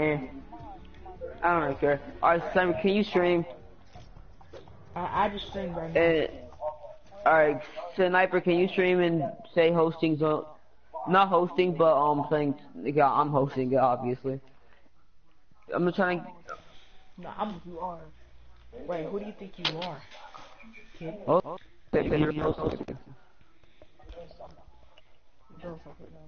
Eh, I don't really care. Alright, Simon, can you stream? I just streamed right now. Alright, Sniper, can you stream and say hosting zone? Not hosting, but saying yeah, I'm hosting it, obviously. I'm just trying to. No, you are. Wait, who do you think you are, kid? Oh, you're hosting. Joseph, no.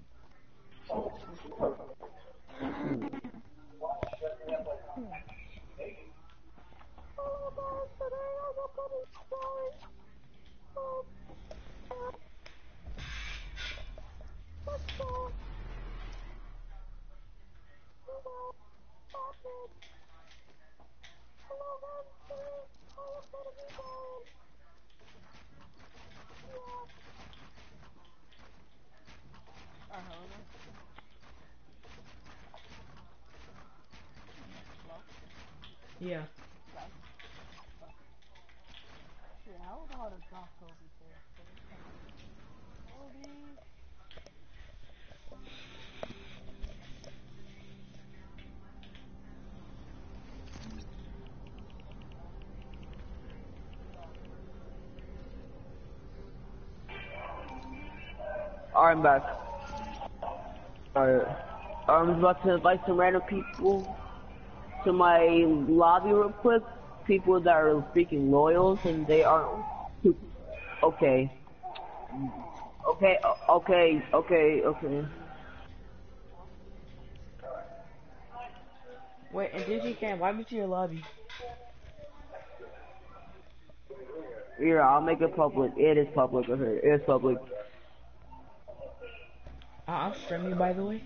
Yeah. Alright, I'm back. Alright. I'm about to invite some random people to my lobby real quick. People that are freaking loyals and they aren't. Okay. Okay. Wait, and DJ Cam, why me to your lobby? Here, I'll make it public. It is public. Okay, it is public. I'm streaming, by the way.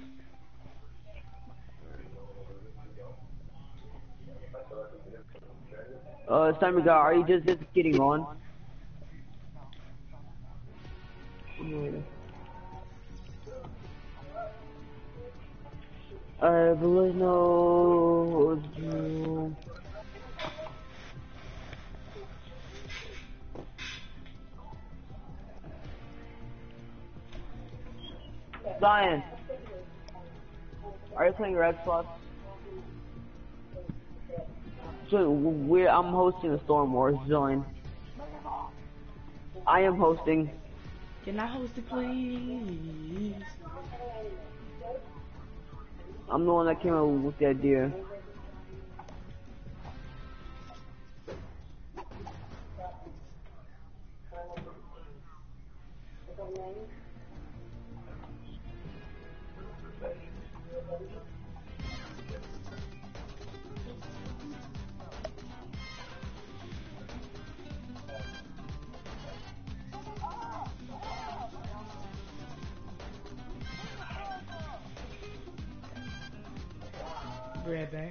Simon God, are you just getting on? But let's know. Zion, are you playing your Xbox? So I'm hosting a Storm Wars. Join. I am hosting. Can I host it, please? I'm the one that came up with the idea. Be right back.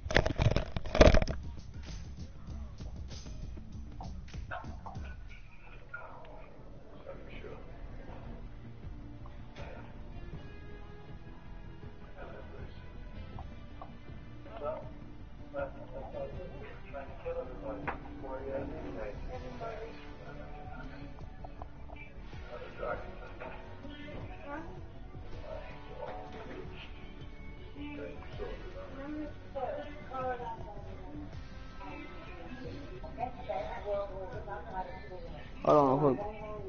Hold on.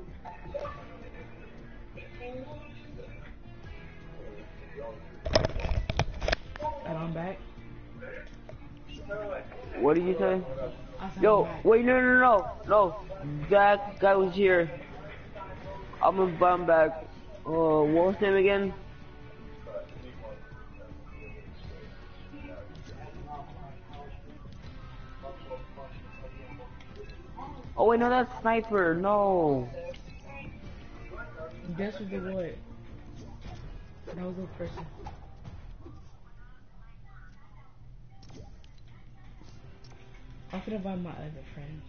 And I'm back. What did you say? I said Yo, I'm back. wait, no. That guy was here. I'm back. What was his name again? Oh wait, no, that's Sniper. No. Guess who did what? That was a person. I'm gonna buy my other friends.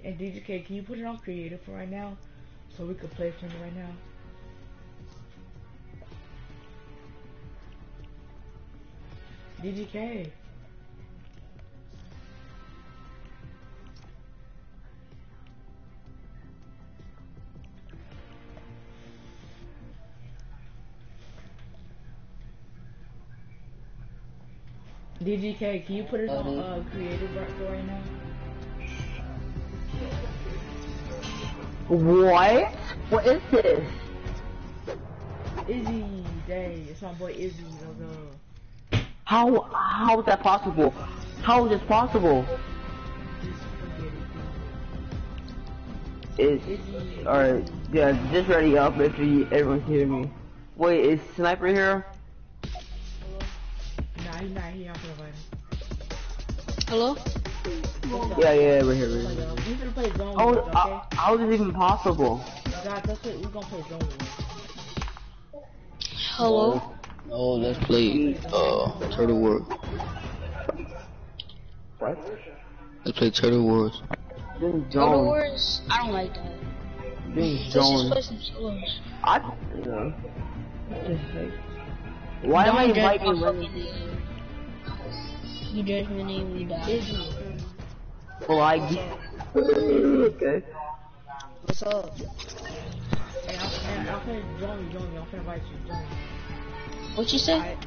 And DGK, can you put it on creative for right now? So we could play from it right now. DGK. DGK, can you put it on creative for right now? What? What is this? Izzy, dang, it's my boy Izzy, no. How is that possible? How is this possible? Just forget It's Izzy. alright. Yeah, just ready up if everyone can hear me. Wait, is Sniper here? Nah, he's not here. I'm gonna invite him. Hello? Yeah, we're here. We're gonna play zone Oh, wars, okay? how is this even possible? Guys, we're gonna play zone wars. Hello? Oh, let's play Turtle Wars. What? Let's play Turtle Wars. Then Total Jones. Wars? I don't like that. Then Let's just Jones. play some solos. Yeah. Why am I Don't judge inviting my women? fucking name. You judge my name, we die. Izzy. Well, okay. What's up? Hey, I'm finna join me. I'm finna invite you. Join me. What you say?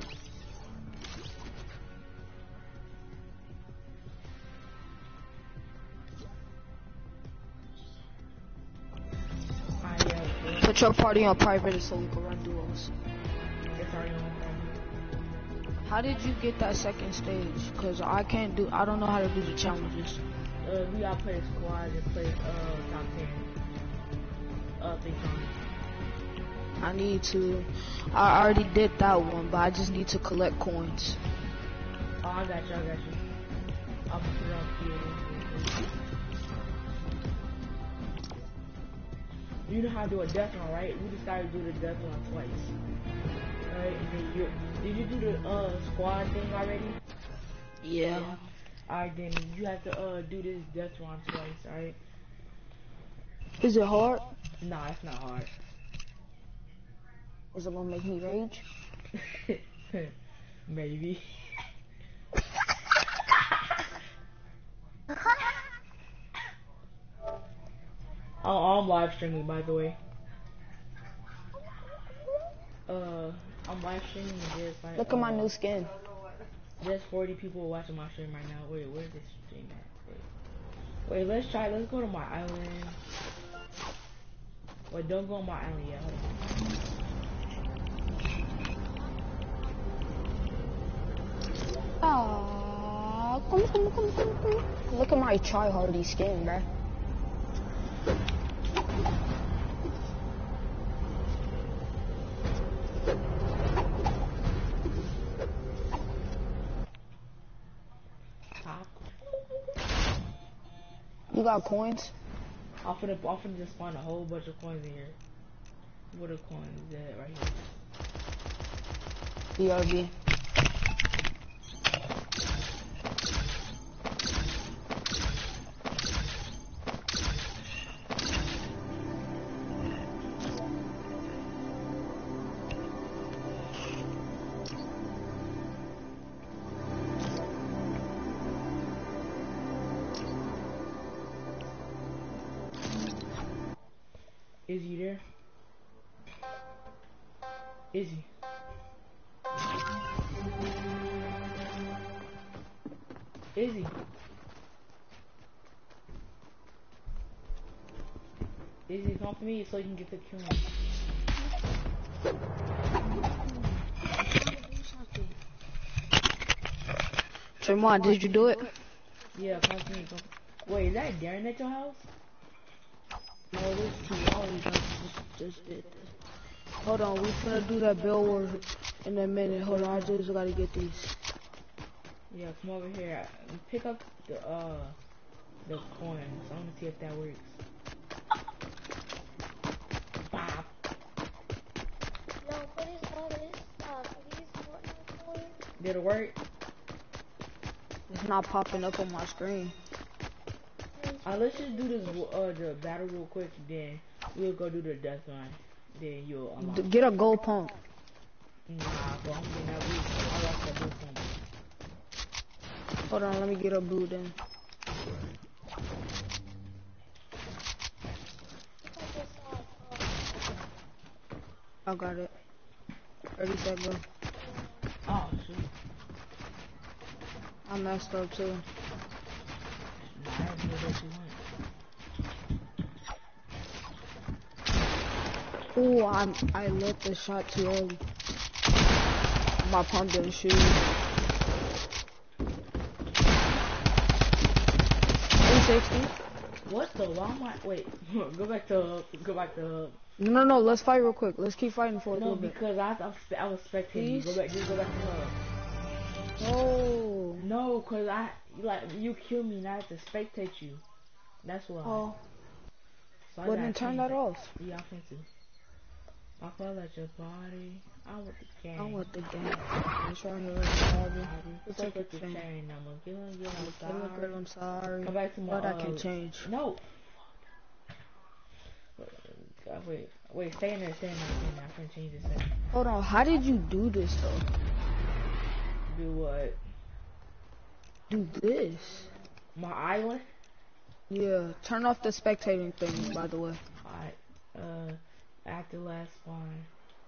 Yeah. Put your party on private so we can run duos. It's already on. How did you get that second stage? Cause I don't know how to do the challenges. We gotta play squad and play top 10. 3 times. I already did that one, but I just need to collect coins. Oh, I got you. I'll put it on creative. You know how to do a death run, right? We decided to do the death run twice. Alright, and then did you do the squad thing already? Yeah. Alright, then you have to do this death run twice, alright? Is it hard? Nah, it's not hard. Is it gonna make me rage? Maybe. I'm live streaming, by the way. I'm live streaming this. Like, Look at my new skin. There's 40 people watching my stream right now. Wait, where's this stream at? Wait, let's go to my island. Wait, don't go on my island yet. Ah, come. Look at my tryhardy skin, bruh. You got coins? I'm finna just find a whole bunch of coins in here. What are coins at right here? BRB. Is he there? Is he? Is he? Is he come for me so you can get the kill? Tremont, did you do it? Yeah, come for me. Wait, is that Darren at your house? No, this T1 just did this. Hold on, we finna do that bill war in a minute. Hold on, I just gotta get these. Yeah, come over here. Pick up the coins. I wanna see if that works. Bob. No, what is all this stuff? Are these Fortnite coins? Did it work? It's not popping up on my screen. Let's just do this the battle real quick, then we'll go do the death line. Then you'll unlock. Get a gold pump. Nah, bro, I'm getting that blue. I lost that blue pump. Hold on, let me get a blue then. I got it. Ready, set, go. Oh, shoot. I messed up too. Nah, I didn't know that you went. Ooh, I let the shot too early. My pump didn't shoot. 360. What the? Why am I? Wait, go back to No, let's fight real quick. Let's keep fighting for a No, little bit. because I was spectating you. Just go back to her. Oh. No, cause you kill me and I have to spectate you. That's why. Oh. So Well then turn that off. Yeah, I think so. I fell at your body. I want the game. I want the game. Let's try here. Let's take Look a at the thing. chain. I'm Girl, I'm sorry. Come back to my. But I can change. No. Wait, stay in there. I can change this thing. Hold on, how did you do this though? Do what? Do this? My island? Yeah, turn off the spectating thing, by the way. Alright, at the last one.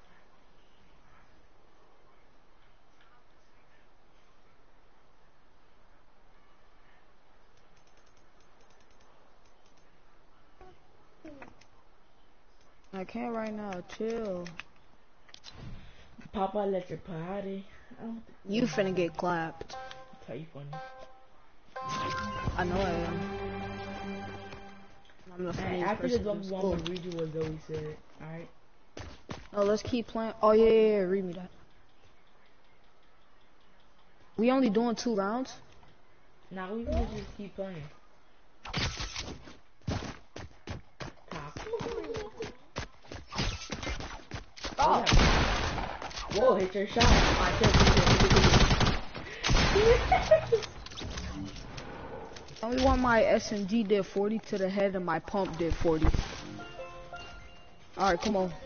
I can't right now, chill. Papa let your party. You finna get clapped. Tell you funny. I know I am. I'm the funniest After person this, in I'm school. gonna read you what Zoe said. Alright? Oh, let's keep playing. Oh, yeah, read me that. We only doing 2 rounds? Nah, we can just keep playing. Oh. Whoa, hit your shot. I only want my SMG did 40 to the head and my pump did 40. Alright, come on.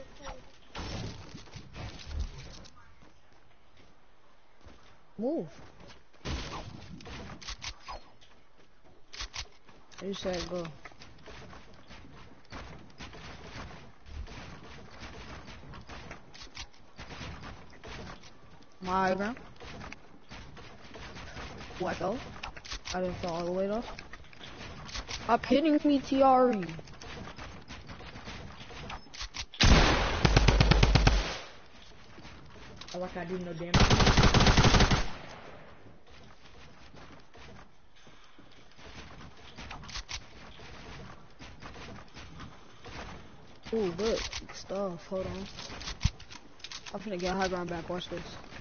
Move. You said go. My high ground. What though? I didn't fall all the way though. Stop hitting me, TRE. I like I did no damage. Ooh, good stuff. Hold on. I'm finna get high ground back. Watch this.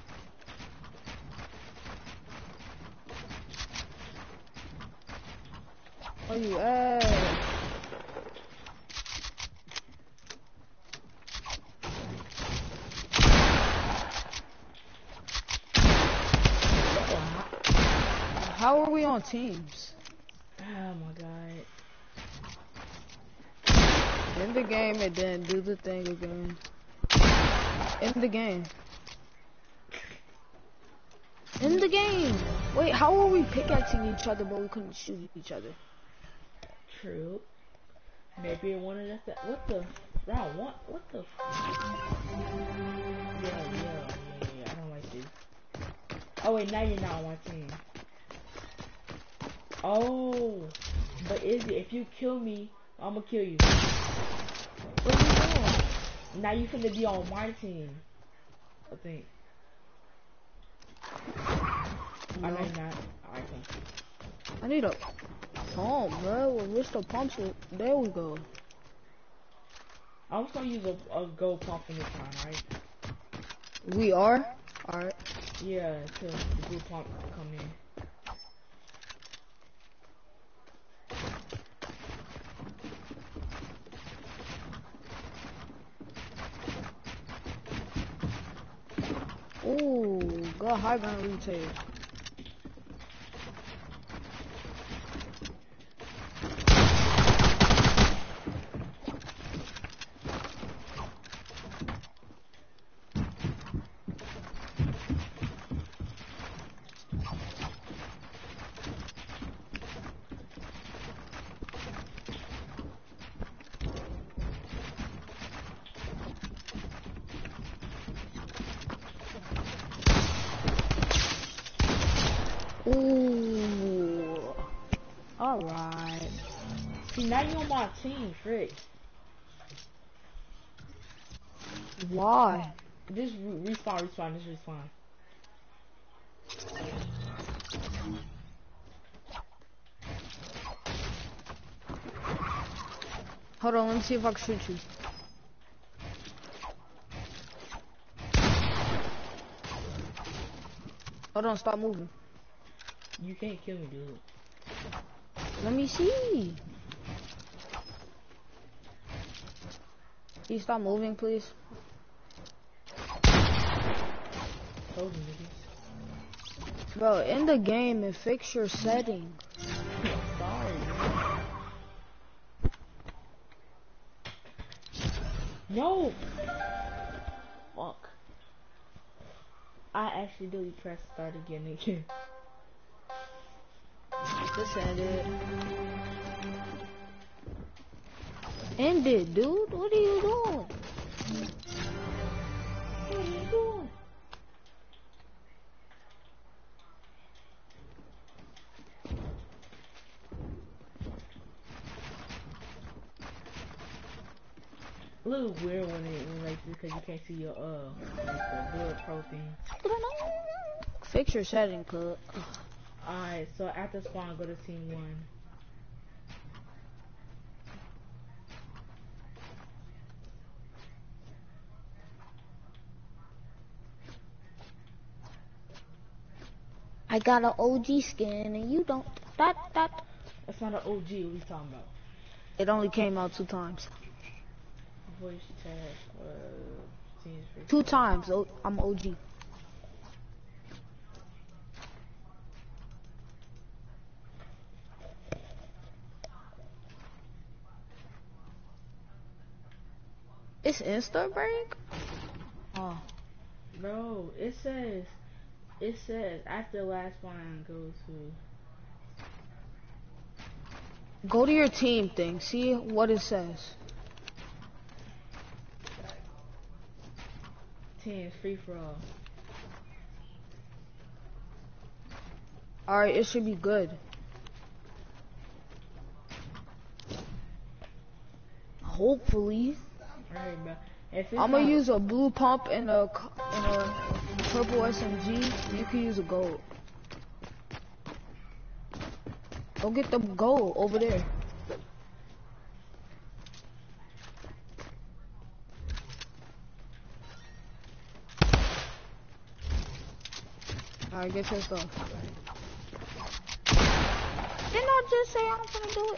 Oh, you ass. How are we on teams? Oh my god. In the game and then do the thing again. In the game. In the game. Wait, how are we pickaxing each other but we couldn't shoot each other? True. Maybe it wanted us to. What the? Round one? What the? Yeah. I don't like this. Oh wait, now you're not on my team. Oh, but Izzy, if you kill me, I'ma kill you. What are you doing? Now you finna be on my team. I think. No. I know you're not. Alright, cool. I need a pump, bro. Where's the pumps? There we go. I'm just gonna use a gold pump from this time, right? We are? Alright. Yeah, till the blue pump come in. Ooh, got high ground retail. Ooh. Alright. See, now you on my team, Frick. Why? Just respawn, just respawn. Hold on, let me see if I can shoot you. Hold on, stop moving. You can't kill me, dude. Let me see. Can you stop moving, please? Told you, niggas. Bro, in the game, it fix your setting. Sorry. No! Fuck. I accidentally pressed start again. Just end it. End it, dude. What are you doing? What are you doing? A little weird when it like this because you can't see your like the bullet pro thing. Fix your setting, cuz. Alright, so after spawn, go to team 1. I got an OG skin and you don't. That. That's not an OG. What you talking about? It only came out 2 times. Voice chat. Teams free. 2 times. I'm OG. It's Insta break? Oh. Bro, it says after last one go to. Go to your team thing. See what it says. Teams free for all. Alright, it should be good. Hopefully. Alright, bro. If it's I'm gonna not- use a blue pump and a purple SMG. You can use a gold. Go get the gold over there. Alright, get your stuff. Didn't I just say I'm gonna do it?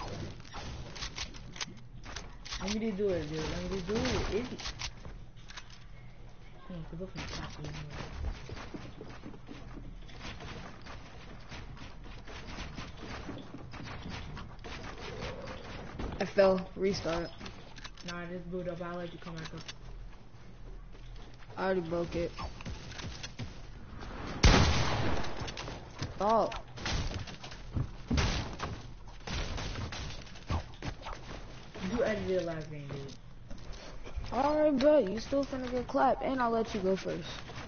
Let me just do it, dude. Let me just do it. Idiot. Come on, go from the top of the hill. I fell. Restart. Nah, just boot up. I'll let you come back up. I already broke it. Oh. You edited last game, dude. Alright, bro. You still finna get clapped, and I'll let you go first.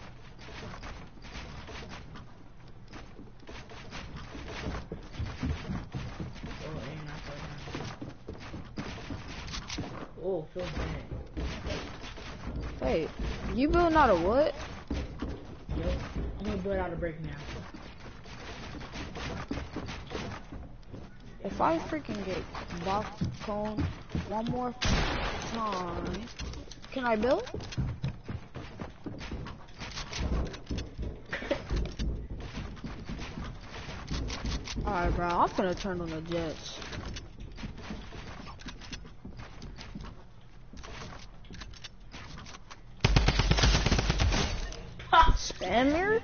Oh, and not for now. Oh, feel bad. Wait, you building out of what? Yep. I'm gonna build out a break now. If I freaking get box cone one more time, can I build? Alright, bro, I'm gonna turn on the jets. Spammer?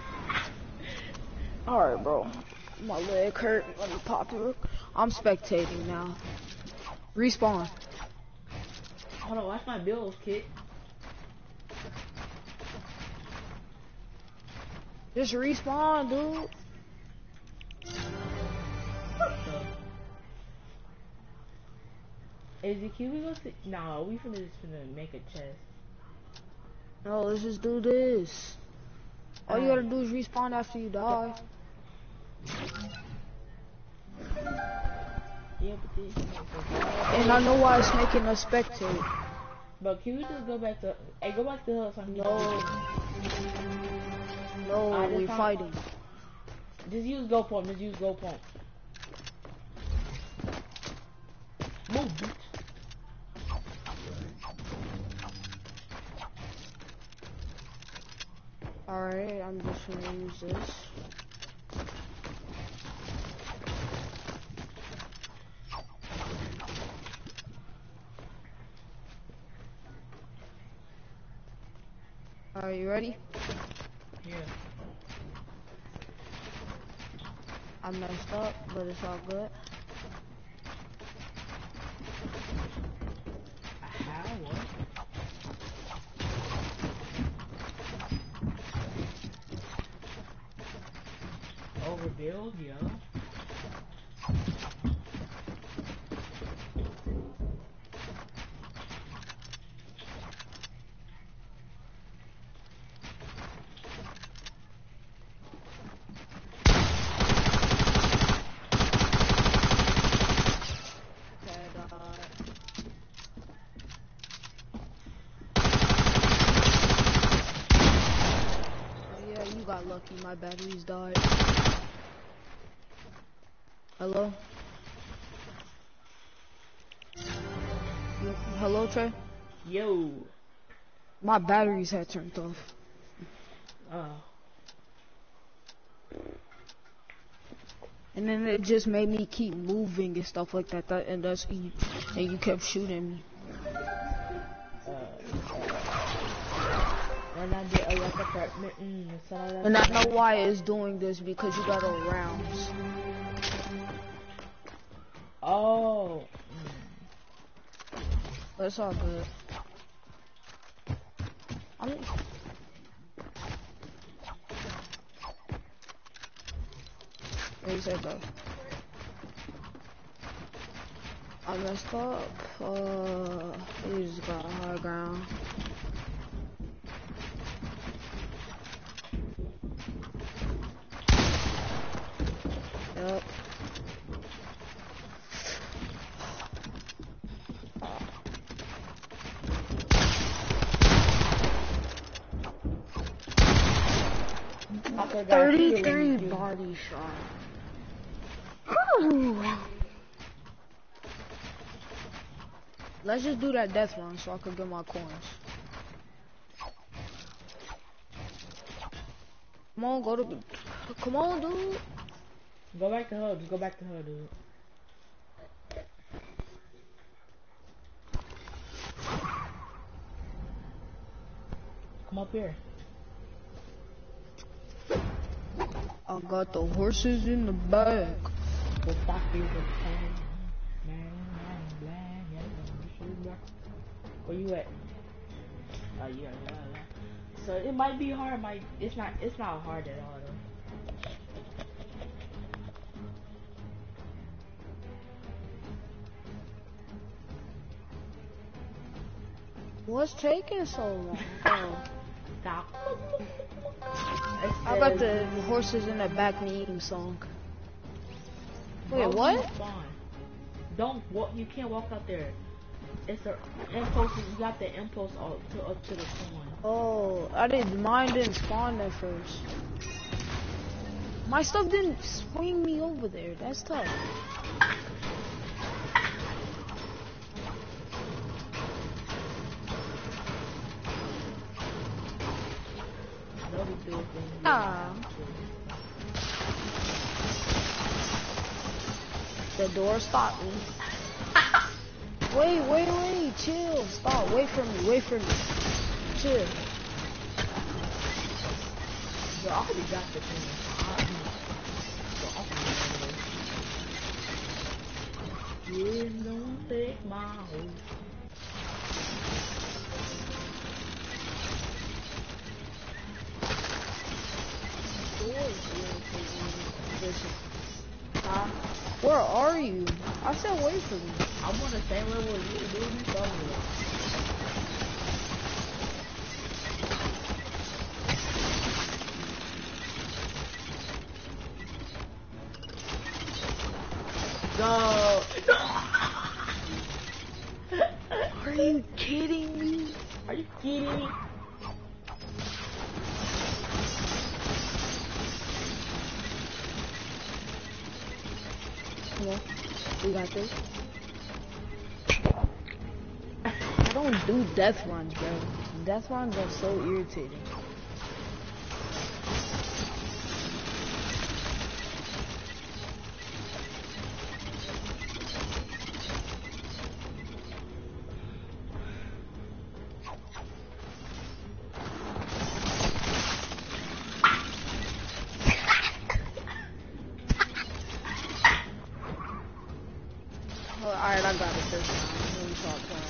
Alright, bro. My leg hurt. Let me pop it. I'm spectating now. Respawn. Hold on, watch my builds, kid. Just respawn, dude. Is it cute? We go see. No, we finna just finna make a chest. No, let's just do this. All you gotta do is respawn after you die. Yeah, but this. And I know why it's making us spectate. But can we just go back to? Hey, go back to her. So I can No, we're fighting. Just use go pump. Just use go pump. Move, bitch. Alright, I'm just gonna use this. Are you ready? Yeah. I messed up, but it's all good. How? What? Overbuild, yo. Yeah, you got lucky. My batteries died. Hello? Hello, Trey? Yo. My batteries had turned off. And then it just made me keep moving and stuff like that. And you kept shooting me. And I know why it's doing this because you got all rounds. Oh. But it's all good. What you say, bro? I messed up. We just got high ground. Yep. I 33 body shot. Let's just do that death run so I can get my coins. Come on, come on, dude. Go back to her. Just go back to her, dude. Come up here. I got the horses in the back. The stock is where you at? Oh, yeah. So it might be hard. It's not hard at all though. What's taking so long? Oh. Stop. I got the horses in the back meme song. Wait, what? Don't walk. You can't walk out there. It's a impulse. You got the impulse up to the spawn. Oh, mine didn't spawn there first. My stuff didn't swing me over there. That's tough. The door stopped me. Wait, chill, stop, wait for me, chill. Yo, I already got the thing. You don't take my home. Where are you? I said wait for me. I'm on the same level as you, dude. You somewhere. go. Are you kidding me? Are you kidding me? Come on. We got this. I don't do death runs, bro. Death runs are so irritating. Alright, I got it this time. Let me talk to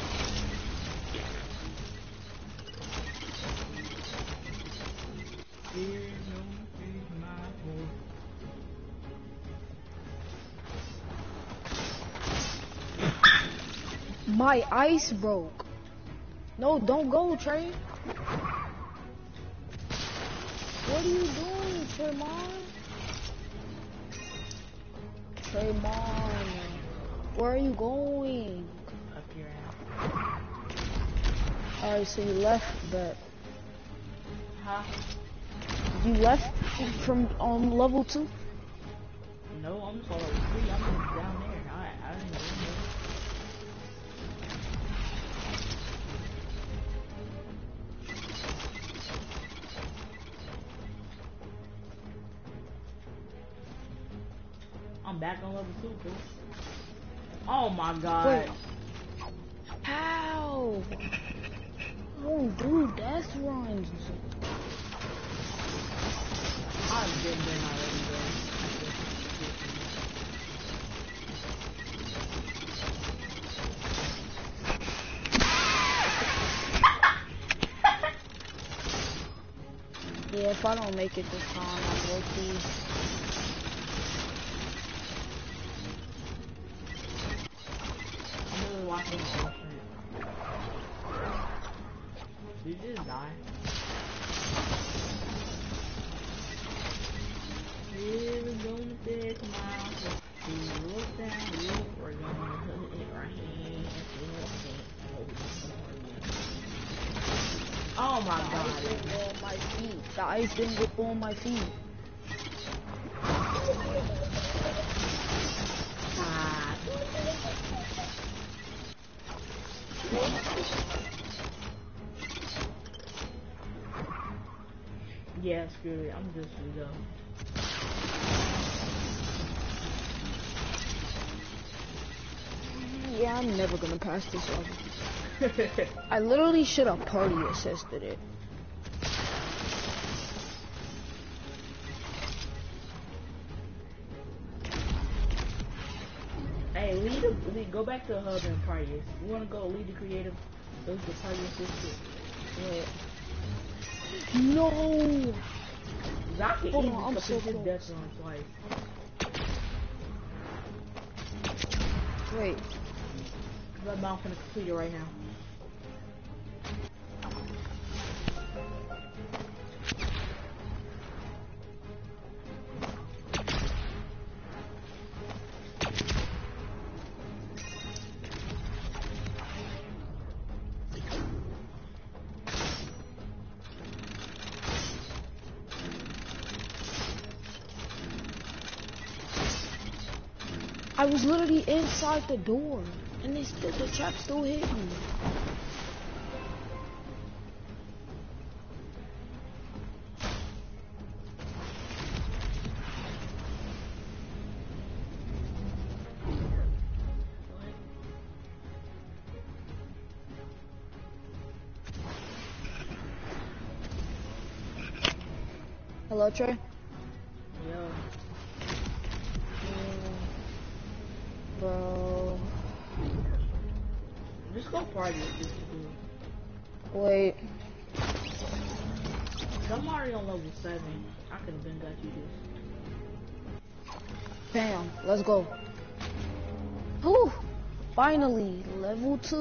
My ice broke. No, don't go, Trey. What are you doing, Tremon? Tremon, where are you going? Up your ass. Alright, so you left, but Huh? you left from level 2? No, I'm just all over 3. I'm just down there. I didn't know. I'm back on level 2, bro. Oh my god. Wait. How? Oh, dude, death runs. I've been there already, bro. Yeah, if I don't make it this time, I'm low-key. I'm really watching this shit. Did you just die? We're gonna take a mile. We look down, we're gonna hit it right here. Oh my The ice god. didn't go on my feet. The ice didn't go on my feet. Ah. Yeah, screw it. I'm just gonna go. Yeah, I'm never gonna pass this level. I literally should have party assisted it. Hey, go back to hub and party. You wanna go lead the creative? Go to party assistant. Yeah. No! Zaki Hold easy on, I'm so complete his close. death run twice. Wait. I'm not gonna complete it right now. I was literally inside the door, and the trap still hit me. Hello, Trey? Yo. Bro. Just go party if this is good. Wait. I'm already on level 7. I could have been got you this. Bam. Let's go. Whew. Finally, level 2.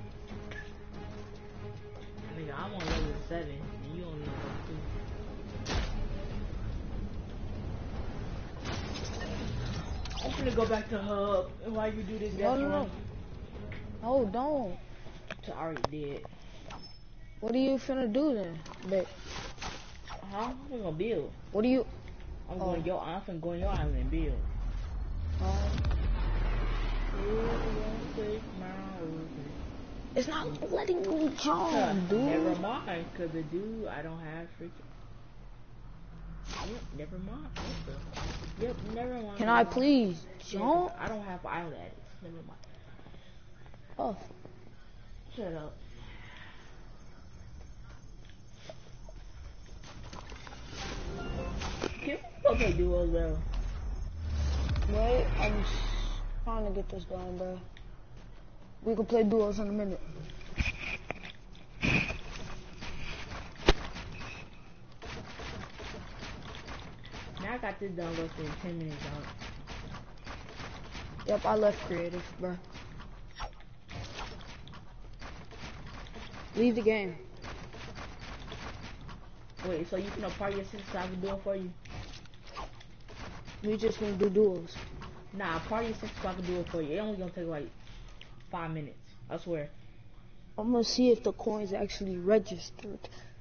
Nigga, I'm on level 7 and you only on level 2. finna go back to hub while you do this No, death no, run. no. No, don't. I already did. What are you finna do then? But Huh? I'm gonna build. what do you? I'm Oh. finna go in your island and build. It's not letting me jump, dude. Never mind, cause the dude I don't have freaking. Yep, never mind. What the? Yep, never mind. Can I please Yeah, jump? I don't have island addicts. Never mind. Oh, Shut up. Can we okay duos though? wait. I'm trying to get this going, bro. We can play duos in a minute. Now I got this done less than 10 minutes out. Yep, I left creative, bro. Leave the game. Wait, so you can party assist so I can do it for you? We just gonna do duos. Nah, party assist so I can do it for you. It only gonna take like 5 minutes. I swear. I'm gonna see if the coin's actually registered.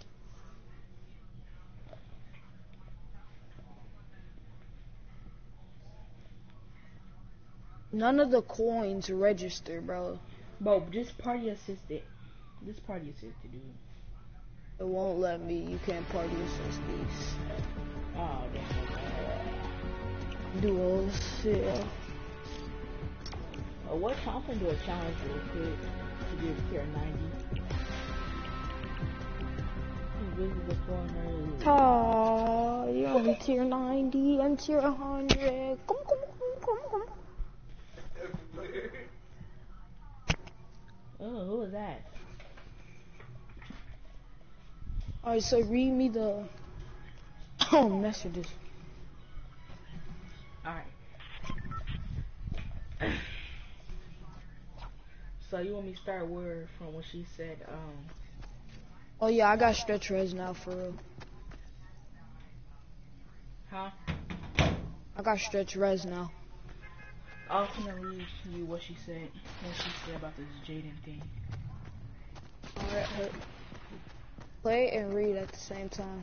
None of the coins register, bro. Bro, just party assisted. Just party assisted, dude. It won't let me. You can't party assist these Oh, damn. duos. Yeah. What I'm finna do a challenge real quick to get tier 90. Visit the corner. Ta, you're on tier 90. I'm tier 100. Come. Oh, who is that? Alright, so read me the messages. Alright. So you want me to start where from what she said, Oh yeah, I got stretch res now for real. huh? I got stretch res now. I was gonna read to you what she said about this Jaden thing. Alright, play and read at the same time.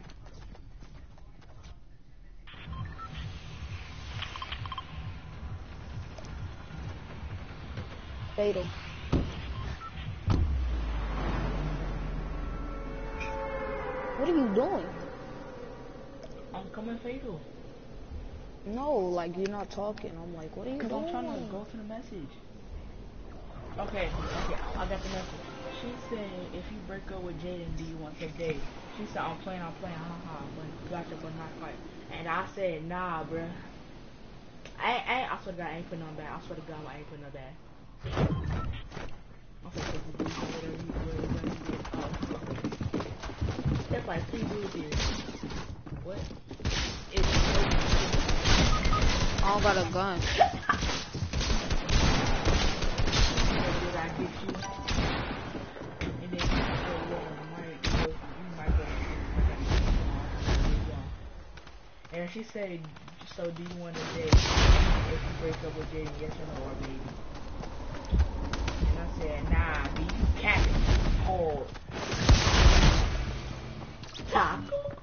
Fatal. What are you doing? I'm coming fatal. No, like you're not talking. I'm like, what are you Cause doing? I'm trying to go to the message. Okay, I got the message. She said, if you break up with Jaden, do you want to date? She said, I'm playing, haha, but gotcha, but not quite. And I said, nah, bruh. I swear to God, I ain't put none bad. I swear to God, I ain't put none bad. I'm supposed to do whatever you did. Oh, that's like 3 dudes here. What? I don't got a gun. Did I get you? And then you said, yeah, you might go. And she said, so do you want to date if you break up with Jaden, yes or no, or baby? And I said, nah, B, you capping. Oh. Top.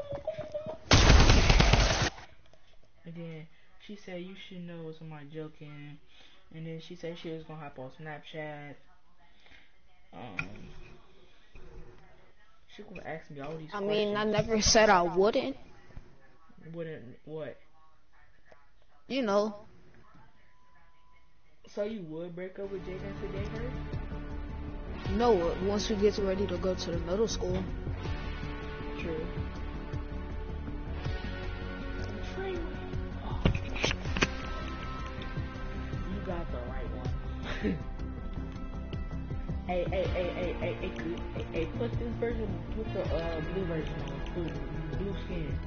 And then she said, you should know somebody joking. And then she said she was gonna hop on Snapchat. She gonna ask me all these questions. I mean, I never said I wouldn't. Wouldn't what? You know. So you would break up with Jaden today, her? No, once we get ready to go to the middle school. True. True. Oh. You got the right one. Hey, put this version, put the blue version on, blue skin.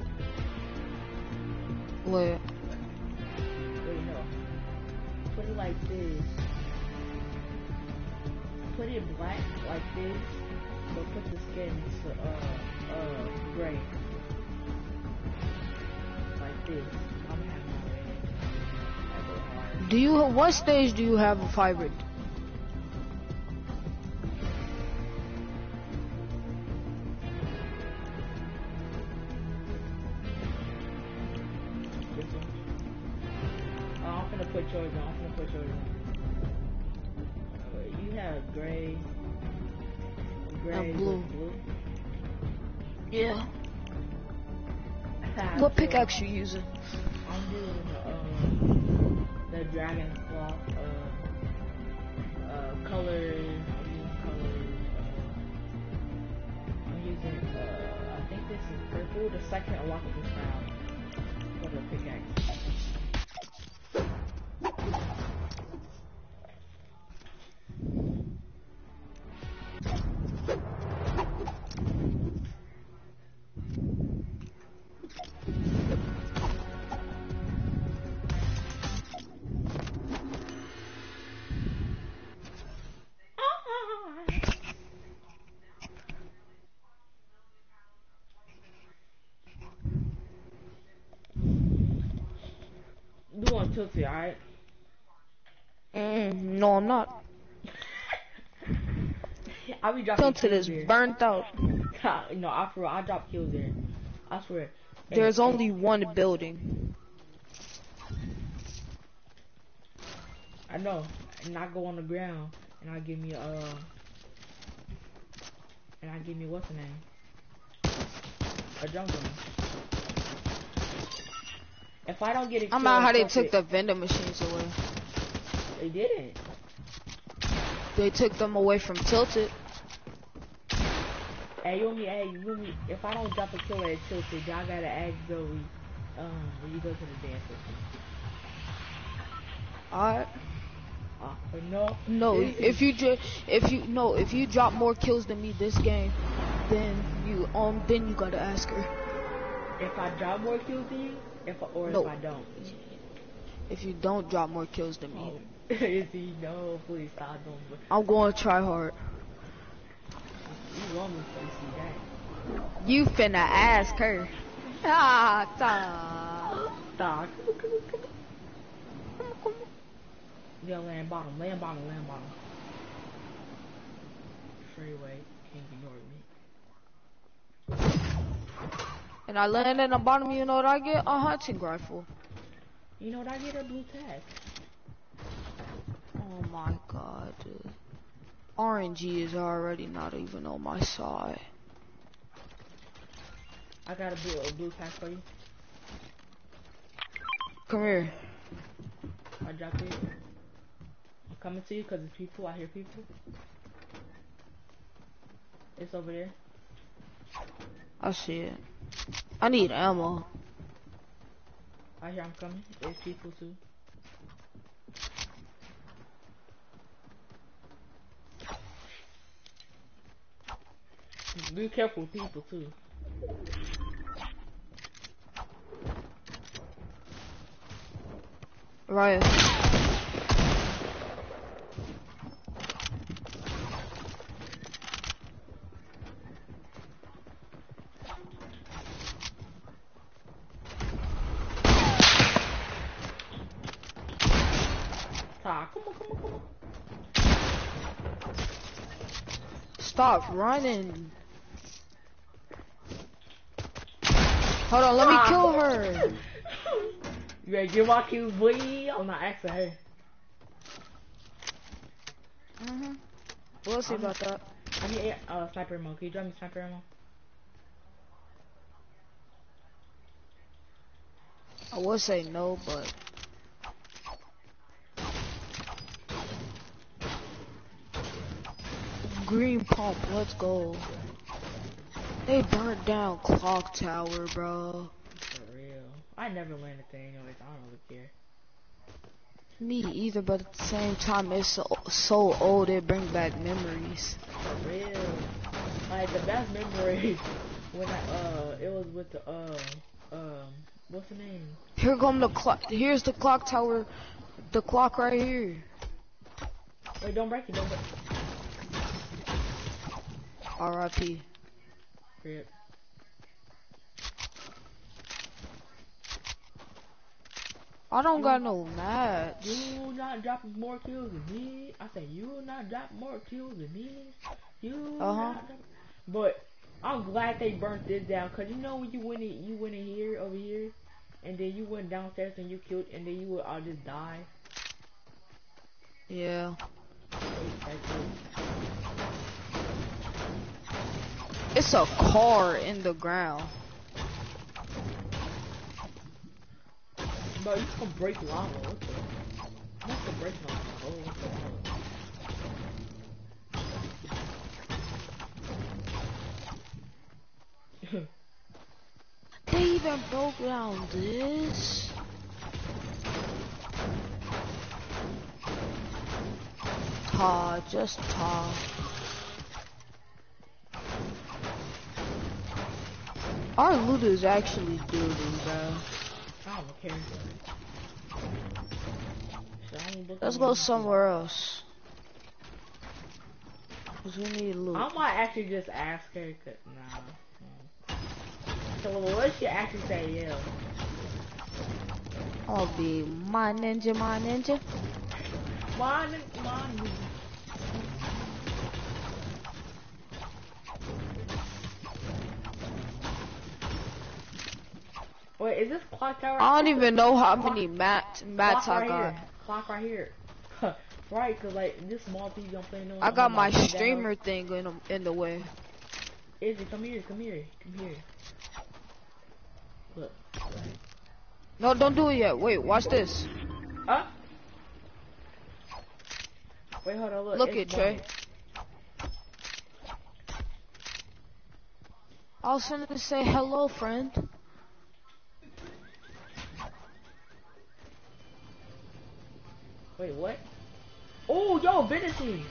Where? Wait, no. Put it like this. Put it black like this, but put the skin to gray. Like this. I'm having my red. What stage do you have of hybrid? This one. Oh, I'm gonna put yours on. You have gray. And blue. Blue. Yeah. Ah, What so pickaxe you using? I'm doing the dragon claw. Colors. I'm using I think this is purple. The second unlockable style for the pickaxe. You want Tilted, alright? No, I'm not. I'll be dropping Tilted kills is there. burnt out. No, I drop kills there. I swear. There's only one building. I know. And I go on the ground and I give me what's the name? A jungle. If I don't get a kill, I'm out how they Tilted- took the vending machines away. They didn't. They took them away from Tilted. Hey, you and me, if I don't drop a kill at Tilted, y'all gotta ask Zoe, when you go to the dance with me. Alright. No. No, if you drop more kills than me this game, then you gotta ask her. If I drop more kills than you, if I don't. If you don't drop more kills than me, Is he? No, please stop doing it. I'm going to try hard. You want me to see that? You finna ask her. Stop. Stop. Yeah, land bottom. Freeway, can't ignore me. And I land in the bottom, you know what I get? A hunting rifle. You know what I get? A blue tag. Oh my god, dude. RNG is already not even on my side. I got a blue tag for you. Come here. I dropped it. I'm coming to you because it's people. I hear people. It's over there. I see it. I need ammo. I hear I'm coming. There's people too. Be careful with people too. Right. Come on. Stop running. Hold on, let me kill her. You ready to give my kills, boy? I'm not asking her. We'll see about that. I need sniper ammo. Can you drop me sniper ammo? I would say no, but green pump, let's go. They burnt down Clock Tower, bro. For real. I never landed there anyways. I don't really care. Me either, but at the same time, it's so old, it brings back memories. For real. Like the best memory when it was with the what's the name? Here come the clock. Here's the Clock Tower. The clock right here. Wait, don't break it. R.I.P. Rip. I don't got no mats. You not dropping more kills than me. I said you not dropping more kills than me. You not dropping. But I'm glad they burnt this down, cause you know when you went in here over here, and then you went downstairs and you killed, and then you would all just die. Yeah. That's it. It's a car in the ground. Bro, you can break lava. What the? You can break lava. Oh, what the hell? They even broke down this. Just ta. Our loot is actually dirty, bro. I don't care. Let's go somewhere else. Cause we need loot. I might actually just ask her, cause nah. So what she actually say, yeah. I'll be my ninja, my ninja. Mine. Wait, is this clock tower? I don't even know how many mats I got. Clock right here. Right, cause like this small TV I'm playing on. I got my streamer thing in the way. Izzy, come here. Look. No, don't do it yet. Wait, watch this. Huh? Wait, hold on, look. Look it, Trey. I was gonna say hello, friend. Wait, what? Oh, yo, venison.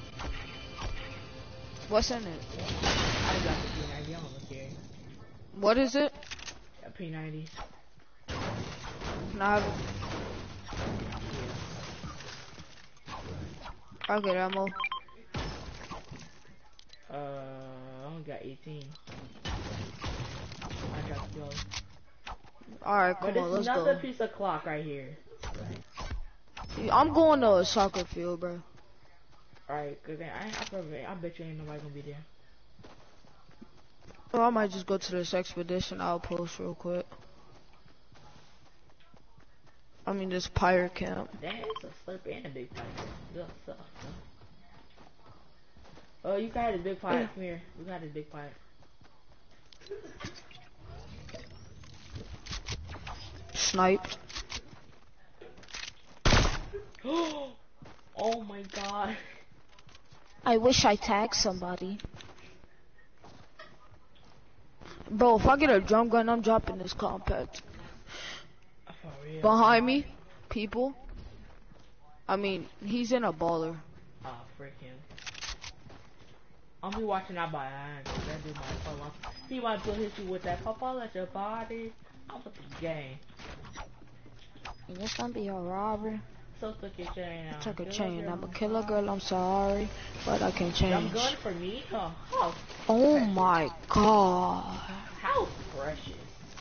What's in it? I got the P90. I don't look here. What is it? A P90. Nah. I'll get ammo. I only got 18. I got 12. Alright, come But on, this let's is another go. piece of clock right here. I'm going to a soccer field, bro. Alright, cause I bet you ain't nobody gonna be there. Or I might just go to this expedition outpost real quick. I mean, this pirate camp. Damn, it's a slurp and a big pipe. Ugh, suck, huh? Oh, you got a big pipe. Come here. You got a big pipe. Sniped. Oh my god. I wish I tagged somebody. Bro, if I get a drum gun, I'm dropping this compact. For real. Behind me, people. I mean, he's in a baller. Oh, frick him. I'll be watching out by eyes. That dude might fall off. He might go hit you with that pop all at your body. I'm with the game. Is this gonna be a robber? So took your chain out. Took a chain. I'm a killer girl, I'm sorry, but I can't change. I'm gun for me? Oh, oh my god. how precious.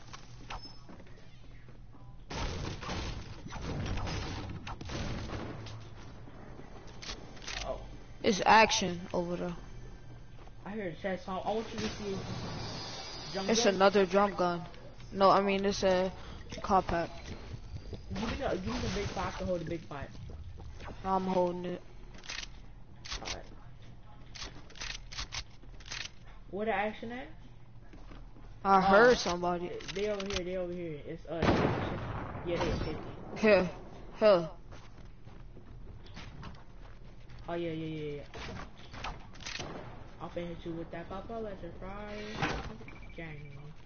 Oh. It's action over there. I hear a chat song. I want you to see It's another drum gun. No, I mean it's a compact. Give me the big five to hold the big five. I'm holding it. Alright. Where the action at? I heard somebody. They over here. It's yeah, they 50. Here. Oh yeah. I'll finna hit you with that papa let your fry. Gang.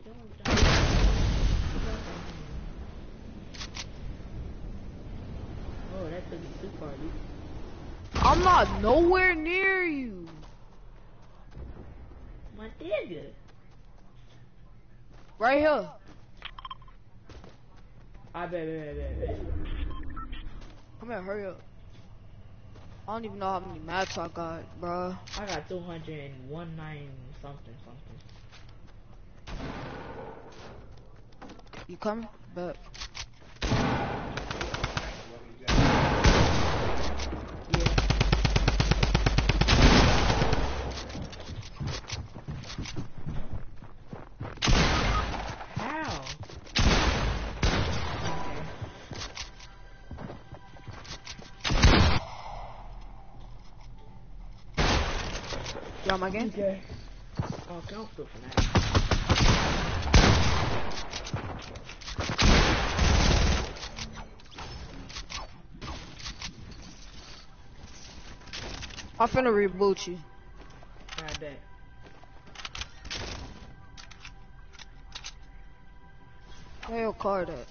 Oh, that took it too far, dude. I'm not nowhere near you. My nigga. Right here. I bet. Come here, hurry up. I don't even know how many mats I got, bruh. I got 219 something. You coming? Bet. on my game? Okay. Oh, don't feel for that. I'm finna reboot you. I bet. Where your card at?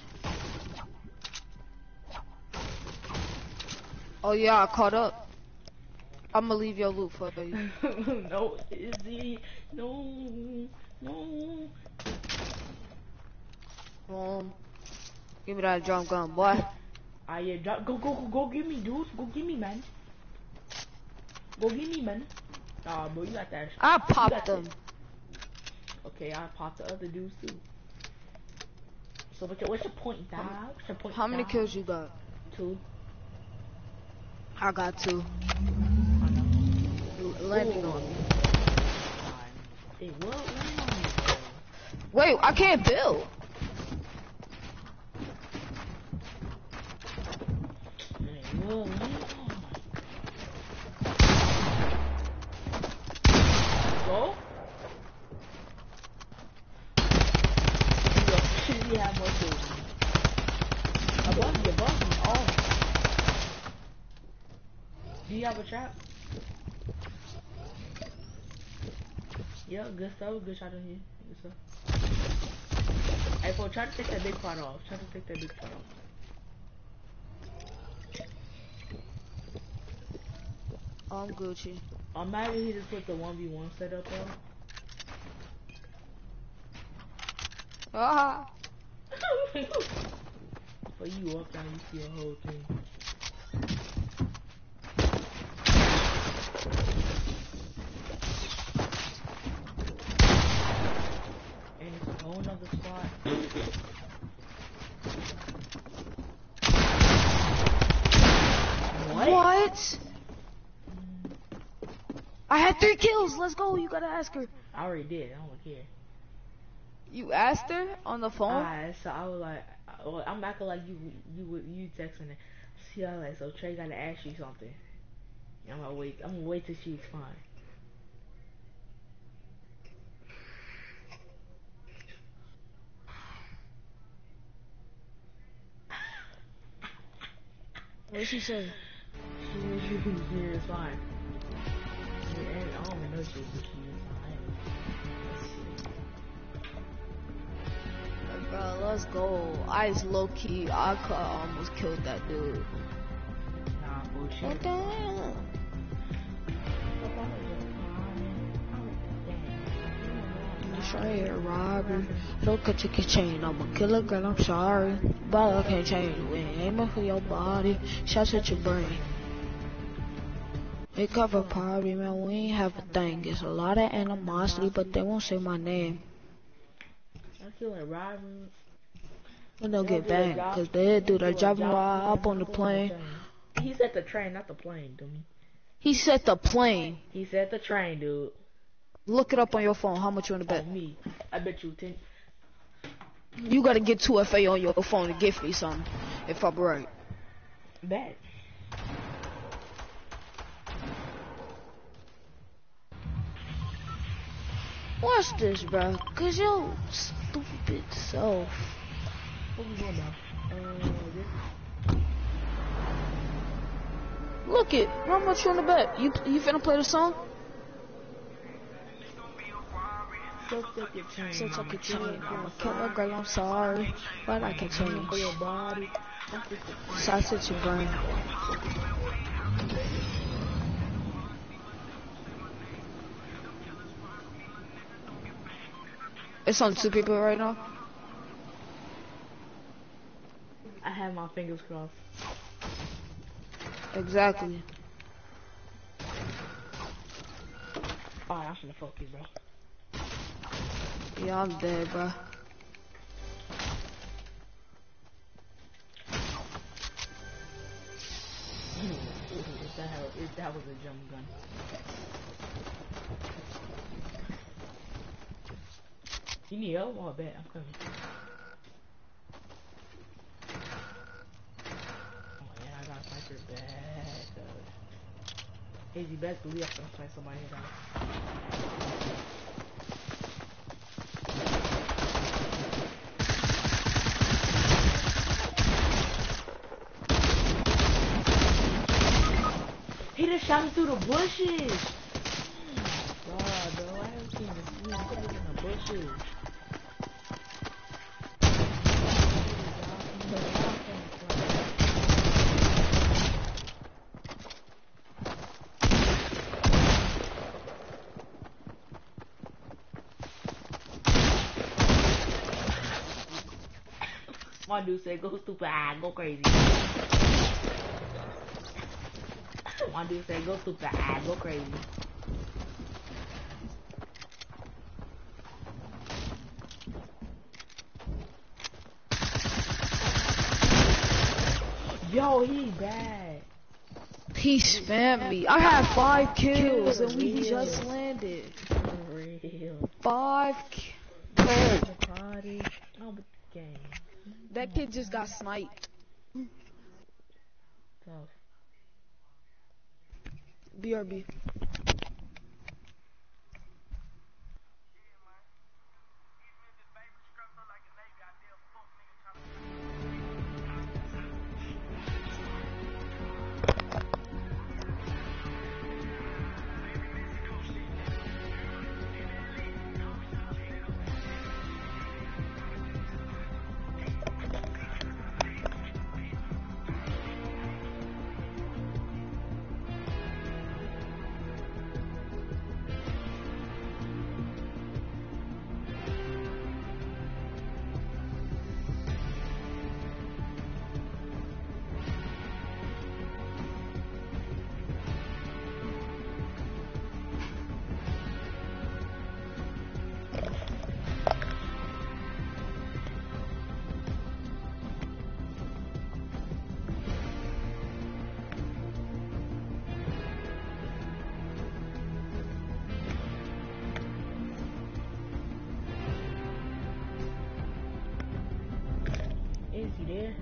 Oh yeah, I caught up. I'ma leave your loot for you. No, Izzy. No. No. Give me that drum gun, boy. Yeah, go give me, dude. Go give me, man. Go give me, man. Nah, bro, you got that. I You popped got them. that. Okay, I popped the other dudes too. So what's your point, dog? What's your point, How many dog? kills you got? 2. I got 2. Landing on me. Hey, what? Land on me, bro. Wait, I can't build. Hey, what? Land on me. Go. You have more kills. Above me. Oh. Do you have a trap? Yeah, good stuff. Good shot in here. Good stuff. Hey, bro, try to take that big part off. I'm Gucci. I'm mad that he just put the 1v1 setup on. Ah. But you up down, you see a whole thing. And it's a whole nother spot. What? I had 3 kills. Let's go. You gotta ask her. I already did. I don't care. You asked her on the phone? Alright, so I was like, well, I'm acting like you texting her. See, I was like, so Trey gotta ask you something. I'm gonna wait till she's fine. What did she say? She is fine. Yeah, I don't even know she is fine. Bro, let's go. I just low key. I could almost killed that dude. Nah, bullshit. What the hell? Straight robbery. Look at your chain. I'm a killer girl, I'm sorry. But I can't change the way. Aiming for your body. Shots at your brain. They cover party, man. We ain't have a thing. It's a lot of animosity, but they won't say my name. I feel like robbery. When they'll get banged, cause they do their job while I up on the plane. He said the train, not the plane, dummy. He said the plane. He said the train, dude. Look it up on your phone. How much you wanna bet? On me. I bet you 10. You gotta get 2FA on your phone to gift me something, if I'm right. Bet. Watch this, bro. Cause your stupid self. What we doing now? Look it. How much you wanna bet? You finna play the song? So take your chain. So take your chain. I'm a killer girl, I'm sorry, but I can change. For your body. Shots at your brain. It's on 2 people right now. I have my fingers crossed. Exactly. Alright, I'm finna focus, bro. Yeah, I'm dead, bro. if that was a jump gun. You need help? Oh, I bet. I'm coming. Oh, yeah, I got sniper bad. Izzy, best believe I'm gonna try somebody down. He just shot me through the bushes. God, bro, I haven't seen this dude in the bushes. One dude said, go stupid, go crazy. One dude said, go stupid, go crazy. Yo, he bad. He spammed me. I had 5 kills and we just landed. For real. 5 Party. Oh, but the game. That kid just got sniped. Tough. BRB. Is he there?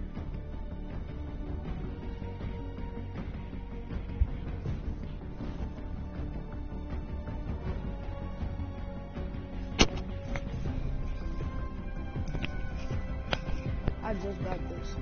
I just got this.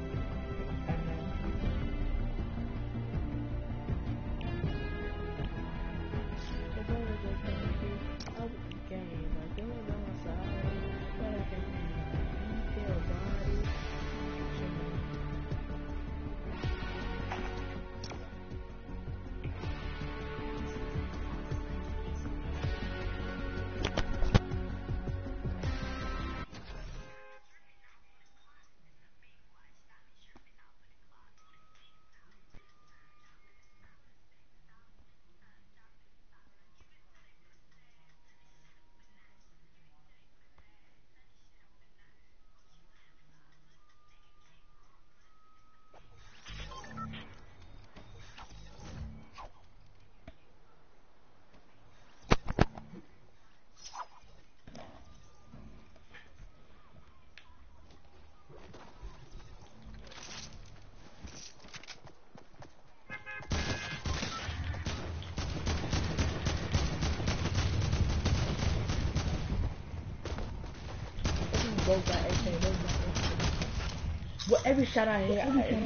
Both got AK, both got AK. Well, every shot I hit,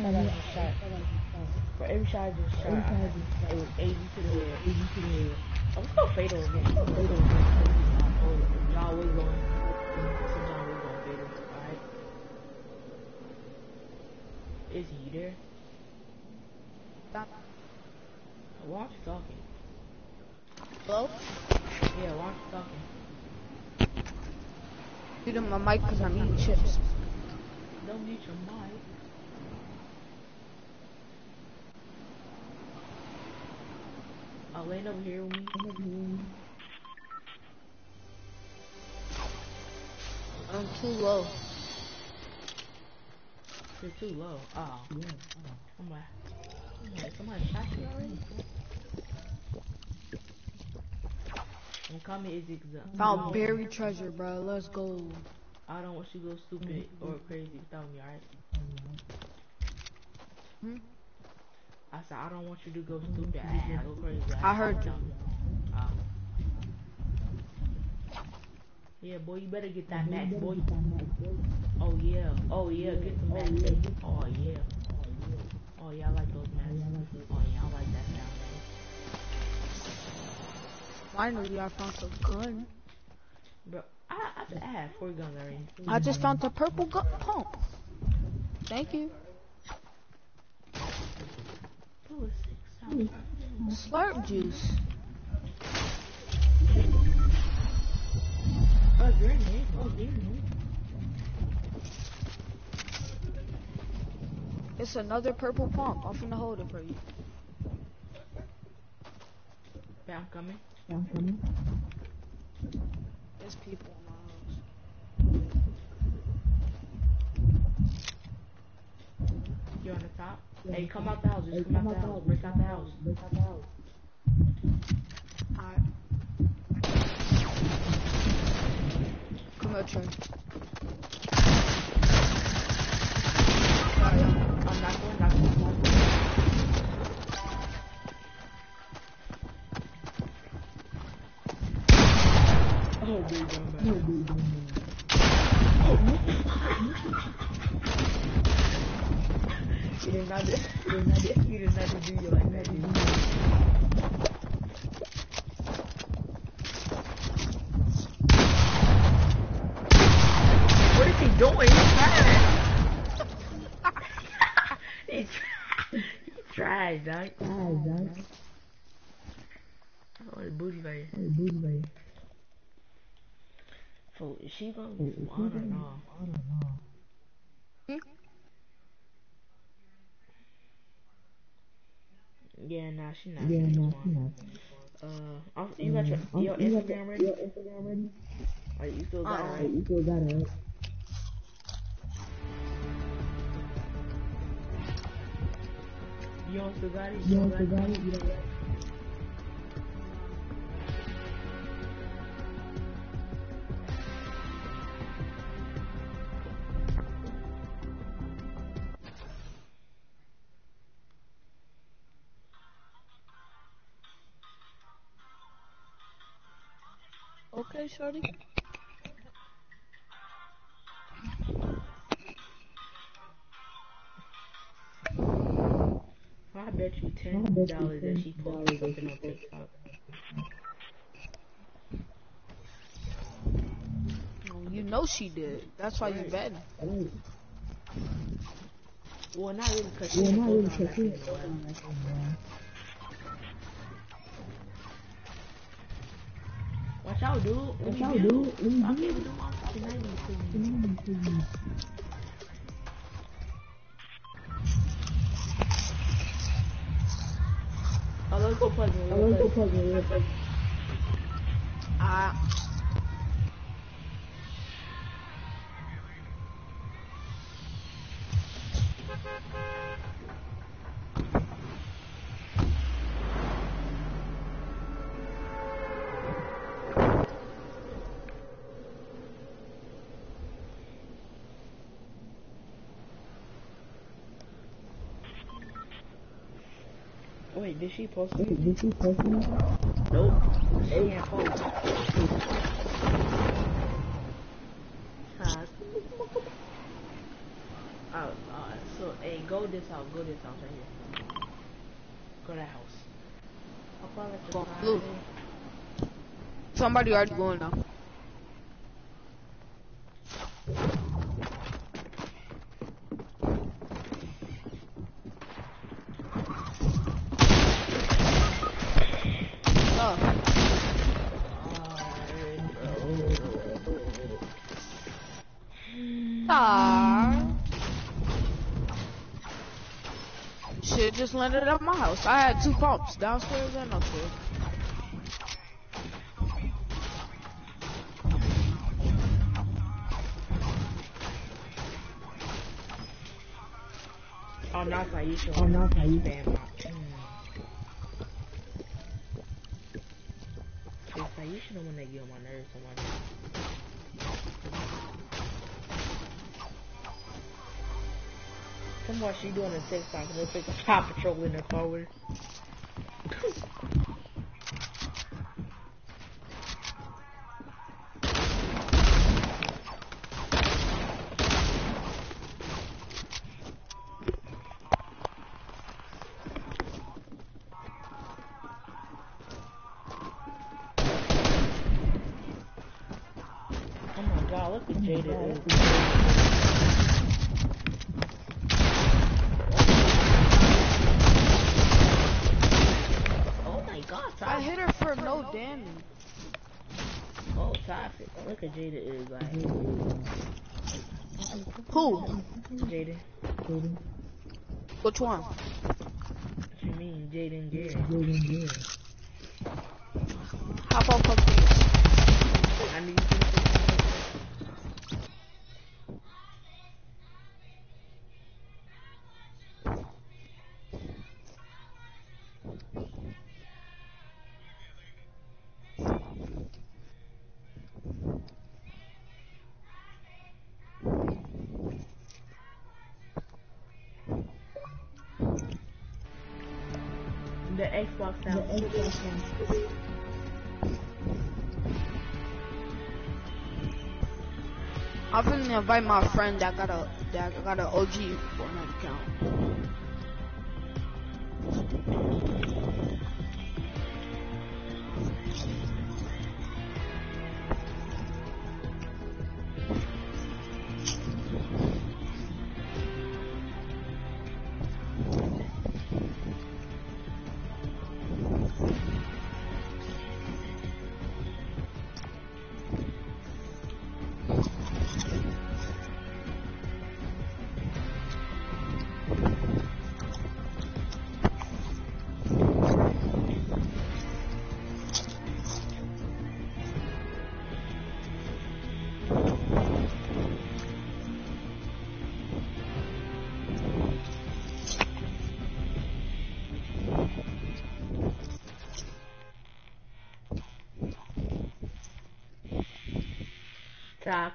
for every shot I just shot, it was 80 to the head. I'm still fatal again. Y'all was going. Y'all was going fatal. Alright. Is he there? Why aren't you talking? Hello? Yeah, why aren't you talking? Mute my mic because I'm eating chips. Don't mute your mic. I'll lay over here with me. I'm too low. You're too low. Oh. Yeah. Somebody shot you already? I'm coming, Izzy. Found buried treasure, bro. Let's go. I don't want you to go stupid or crazy without me, alright? I said, I don't want you to go stupid. I go crazy. I heard you. Uh, yeah, boy, you better get that match, boy. Oh yeah, get the match, baby. Oh yeah. Oh yeah, I like those matches. Oh yeah, I like that sound, baby. Finally, I found some gun. Bro, I had 4 guns already. I just found the purple gun pump. Thank you. Ooh, 6 sounds. Slurp juice. Oh, grenade. Oh, grenade. It's another purple pump. I'm finna hold it for you. Yeah, I'm coming. There's people in my house. You on the top? Hey, come out the house. Just come out the house. Break out the house. Alright. Come here, Trey. I'm not going. Oh, dude, You did not do you like that, dude. What is he doing? He's trash, dog. Oh, the booty fight. So, is she gonna be smart or not? Yeah, nah, she not. You got your Instagram ready? Oh, you still got it, right? You don't still got it? Okay, shorty. I bet you $10 that she posted something on TikTok. You know she did. That's why you betting. Well, not really, because she didn't post on that thing in a while. Watch out, dude. Let me do. I can't do my fucking 90. Oh, let's go plug in. Wait, did she post it? Nope. She can't post. So, hey, go this house right here. Go to that house. I'll call it the Blue. Friday. Somebody already going now. Shit just landed at my house. I had 2 pumps, downstairs and upstairs. Oh, not Aisha. Oh, not Aisha. It's Aisha the one that get on my nerves so much. some more she doing a TikTok. It looks like a Paw Patrol in her car with her. Oh my god, look at Jada. Oh my god, I Ty. hit her for no damage. Oh, Ty. Look at Jada is like. Who? Jada. Which one? What you mean, Jada and Gary? How about PUBG? I need you to say the Xbox now. I'm gonna invite my friend that got a OG Fortnite account. Ty.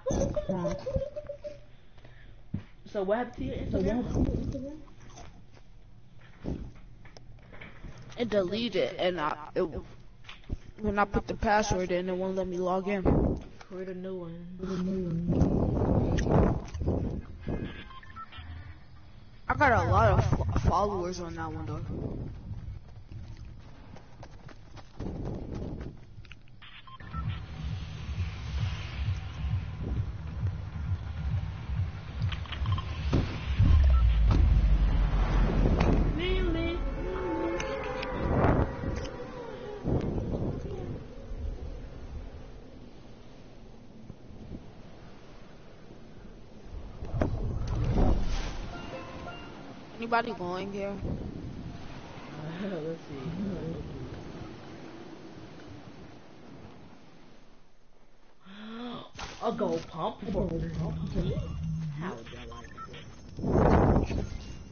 So what happened to your Instagram? It deleted and when I put the password in, it won't let me log in. Create a new one. I got a lot of followers on that one though. Anybody going here? Let's see. A gold pump for how would you like it?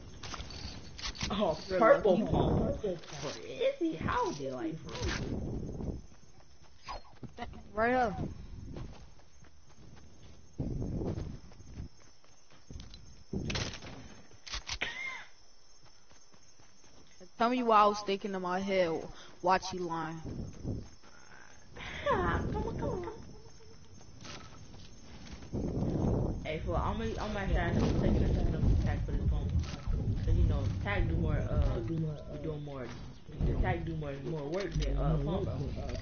Oh, purple pump for Izzy. How would you like it? Right up. Tell me why I was thinking in my head, watch you lying. Come on. Hey, for I'm gonna try to take another tag for this phone. Cause you know, tag do more, doing more, the tag do more work than, phone, bro.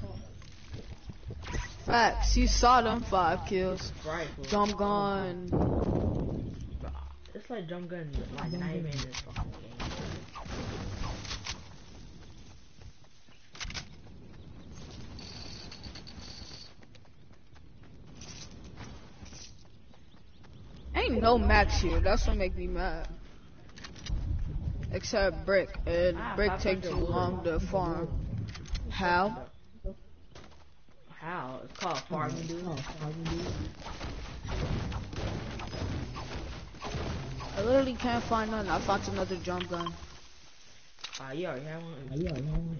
Facts, you saw them 5 kills. Right, bro. Jump gun. Bro, it's like jump gun, like not even in this fucking game. Ain't no max here, that's what make me mad. Except Brick, and Brick take too long to farm. How? How? It's called farming, dude. I literally can't find none. I found another jump gun. You already have one?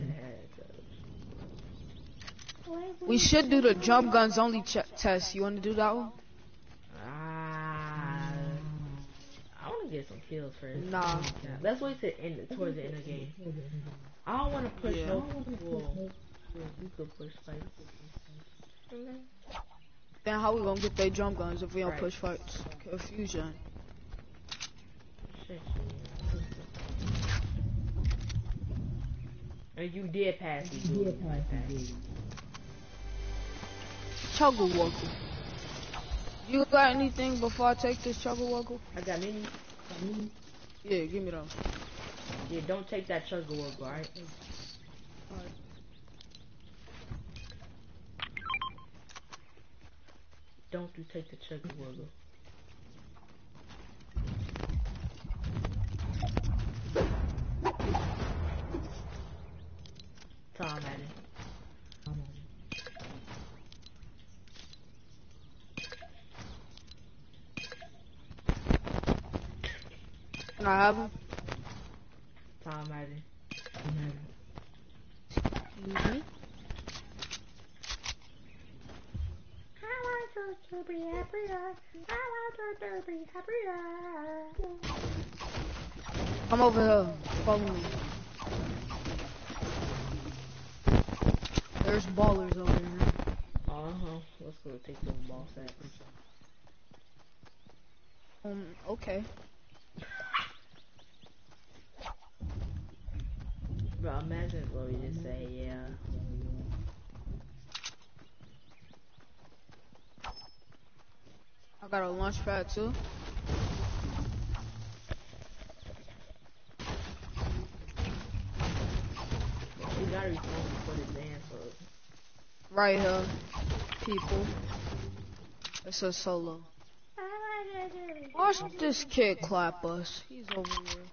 We should do the jump guns only test. You wanna do that one? I wanna want to get some kills first. Nah. Let's wait to towards the end of the game. I don't want to push Yeah. no full. You could push fights. Then how we gonna get their drum guns if we don't Right. push fights? Confusion. Shit. And you did pass it. You did pass it. Chuggle Wuggle. You got anything before I take this Chuggle Wuggle? I got many. Yeah, give me those. Yeah, don't take that Chugga Wugga, alright? Alright. Don't you take the Chugga Wugga. Tom at it. Can I have him? Tom at it. Excuse me. To be happier. I want her to be happier. Come over here. Follow me. There's ballers over here. Let's go take those ball sacks. Okay. Bro, imagine what we just say, yeah. I got a launch pad too. You gotta be phone for the dance for Right here. People. It's a solo. Watch this kid clap us. He's over here.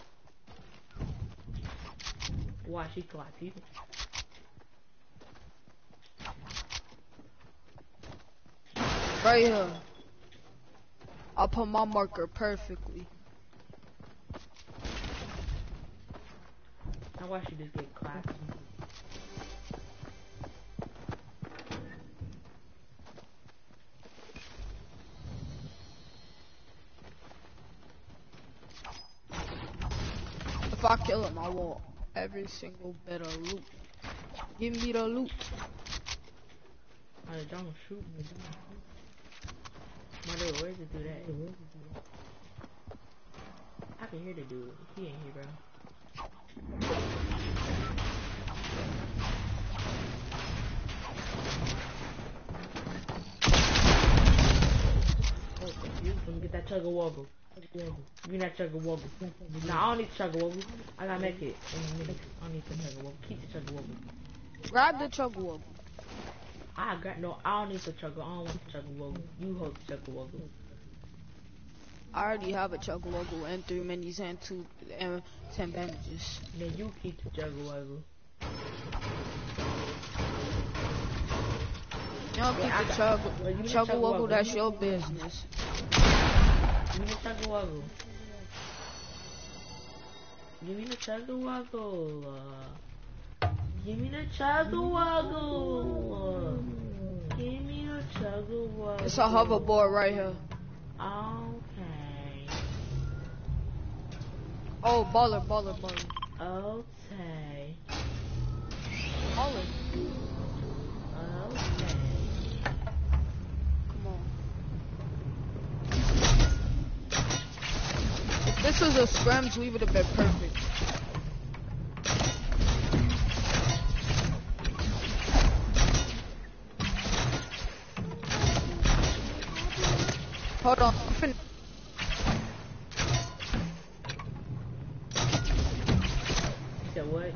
Watch, he clap people. Right here. I'll put my marker perfectly. Now watch you just get clapped. If I kill him, I want every single bit of loot. Give me the loot. Oh, don't shoot me. My dude, where's the dude at? I can hear the dude. He ain't here, bro. Oh, confused. Let me get that Chugga Wuggle. Give me that Chugga Wuggle. Nah, I don't need the Chugga Wuggle. I gotta make it in a minute. I don't need the Chugga Wuggle. Keep the Chugga Wuggle. Grab the Chugga Wuggle. I don't need the Chugga. I don't want the Chugga Wuggle. You hold the Chugga Wuggle. I already have a Chugga Wuggle and 3 minis and 10 bandages. Then you keep the Chugga Wuggle. You don't keep the Chugga Wuggle, that's your business. Give me the Chugga Wuggle. Give me the Chugga Wuggle. Give me the Chugga Wuggle. Give me the Chugga Wuggle. It's a hoverboard right here. Okay. Oh, baller. Okay. Baller. Okay. Come on. If this was a scrims, we would have been perfect. Hold on. You said what?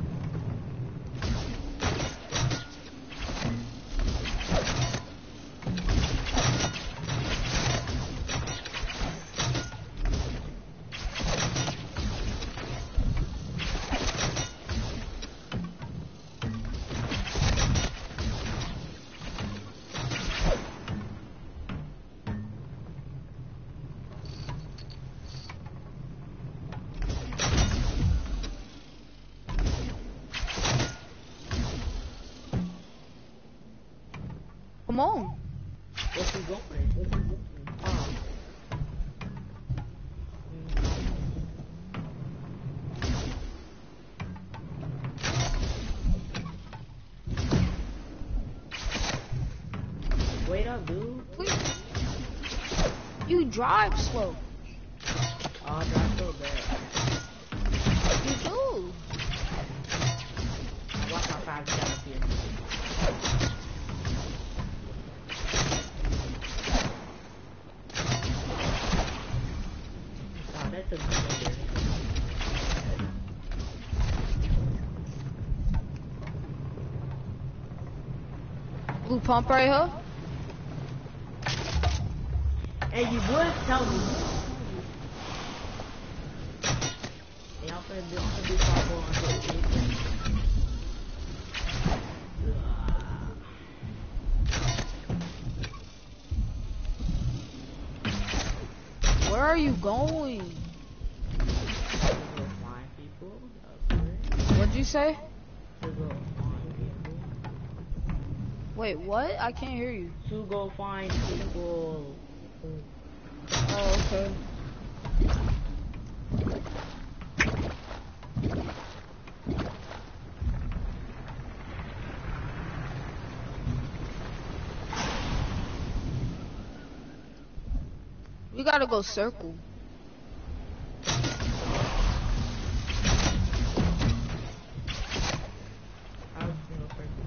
Come on. What's he going? up, dude. You drive slow. Oh, I drive so bad. You do. Watch my 5 seconds here. Oh, that took me so there. Blue pump right here. Hey, you would tell me. Hey, I'm finna do parkour on this. Where are you going? Find people. What'd you say? To go find people. Wait, what? I can't hear you. To go find people. Oh, okay. We gotta go circle. I was gonna go first.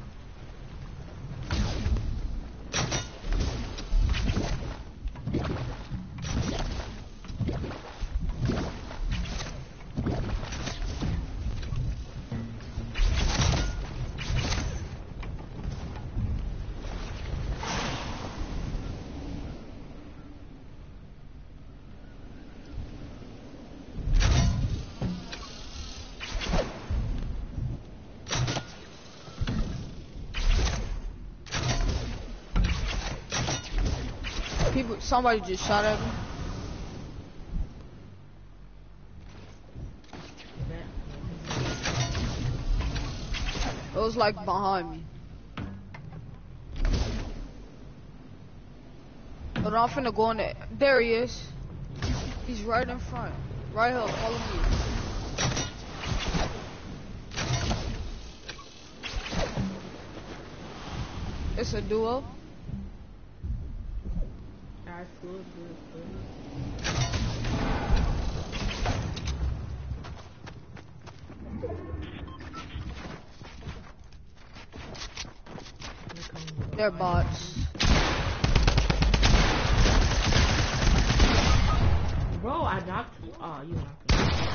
Somebody just shot at me. It was like behind me. But I'm finna go in there. There he is. He's right in front. Right here, follow me. It's a duo. That's good. They're bots. Bro, I knocked you. Oh, you knocked me.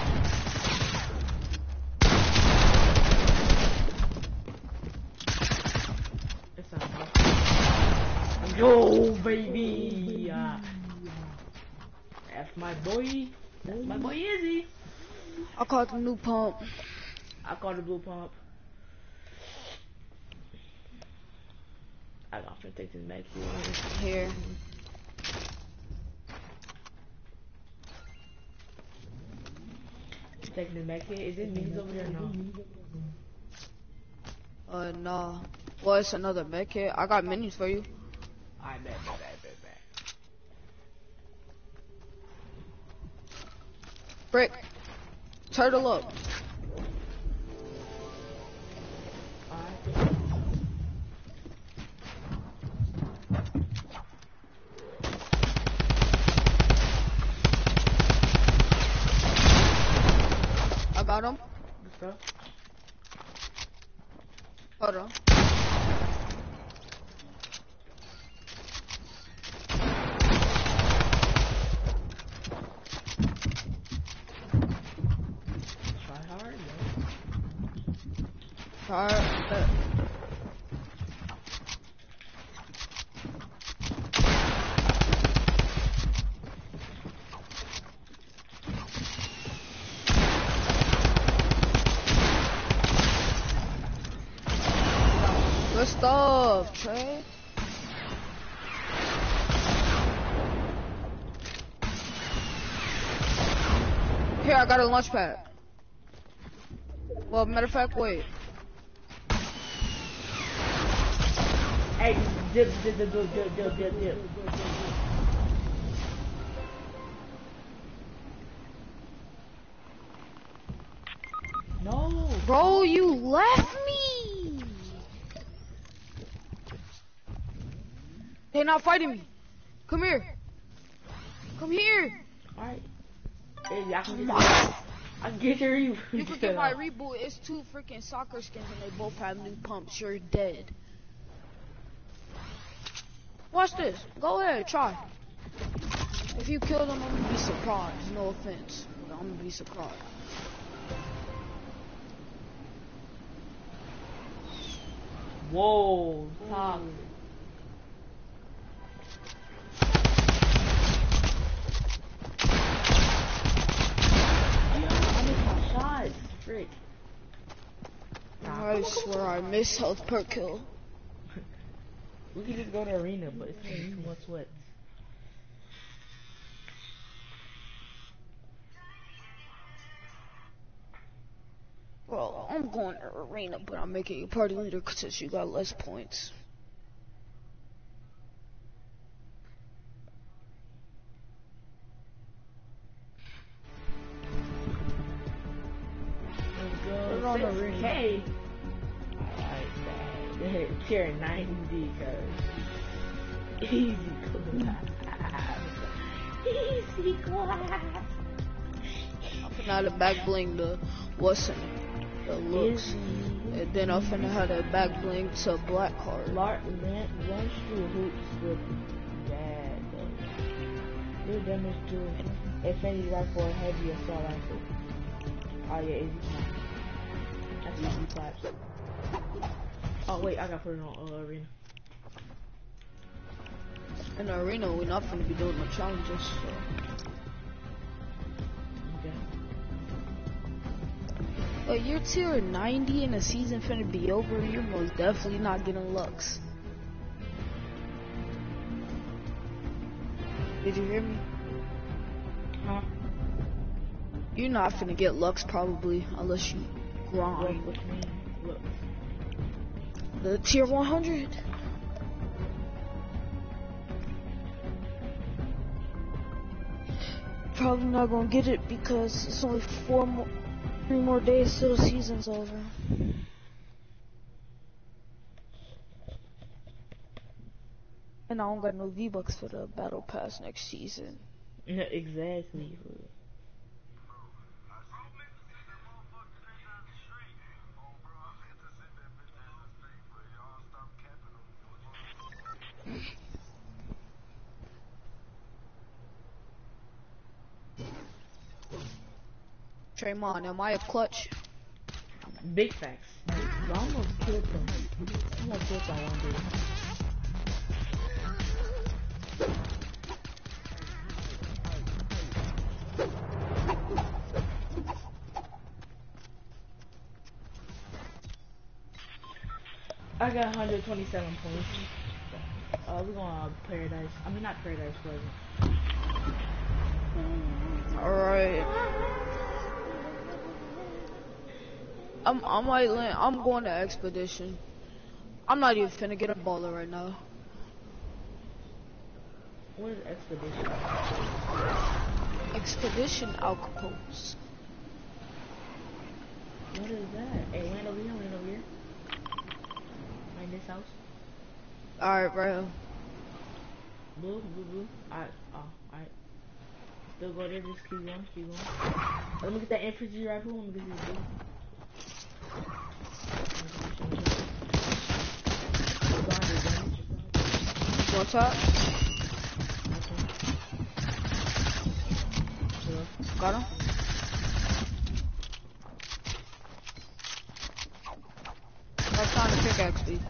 It's not enough. Yo, baby. That's my boy. That's my boy Izzy. I caught the new pump. I called the blue pump. I got to take this back Here. Taking it back here. Is it minis over there? No. No. Well, it's another mech here. I got minis for you. I bet. Brick. Turtle up. I got him. Good stuff. Hold on. Try hard, Alright. Good stuff, Trey. Here, I got a launch pad. Well, matter of fact, wait. Hey, dip. No. Bro, you left me. They not fighting me. Come here. Come here. Alright. Hey, I can Oh get your reboot. You can get my reboot. It's 2 freaking soccer skins and they both have new pumps. You're dead. Watch this. Go ahead, try. If you kill them, I'm gonna be surprised. No offense, but I'm gonna be surprised. Whoa, stop. I missed my shots. Frick. I swear I miss health per kill. We can just go to arena, but it's taking too much sweat. Well, I'm going to arena, but I'm making you party leader since you got less points. Let's We're on go. arena. Okay. Alright, man. Tier 90, cuz. Easy class. Easy class. I'm finna have the back bling the what's in the looks. And then I'm finna have the back bling to black card. Lunch through hoops with bad though. Do damage to infinity rifle or heavy assault rifle. Oh yeah, easy clap. That's easy claps. Oh wait, I gotta put it on arena. In the arena, we're not finna be doing no challenges. So. Okay. But you're tier 90 and the season finna be over. You're most definitely not getting Lux. Did you hear me? Huh? You're not finna get Lux probably unless you grind. What you mean? Look. The tier 100. Probably not gonna get it because it's only 3 more days till the season's over. And I don't got no V-Bucks for the battle pass next season. Exactly. Draymond, am I a clutch? Big facts. I almost killed them. I almost killed that one dude. I got 127 points. We're going to Paradise. I mean, not Paradise, Pleasant. Alright. I'm going to Expedition. I'm not even finna get a baller right now. What is Expedition? Expedition Alcapos. What is that? Hey, land over here, land over here. Like this house. Alright, bro. Blue, blue, blue. Alright, alright. Still go there, just keep going, keep going. Let me get that infantry rifle, let me get this blue. What's up? Got him? I'm trying to pickaxe me.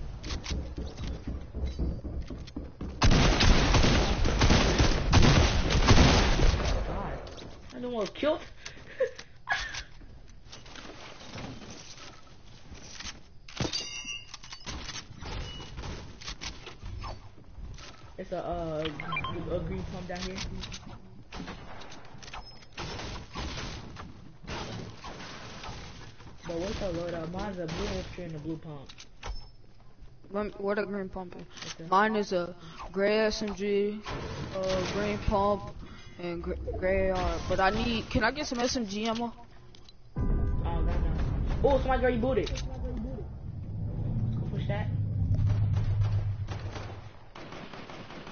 God, I don't want to kill. It's a green pump down here. But what's the load up? Mine's a blue infantry and a blue pump. What a green pump is. Okay. Mine is a gray SMG, green pump, and gray AR. But I need. Can I get some SMG ammo? Oh, no. Oh, somebody already booted. Let's go push that.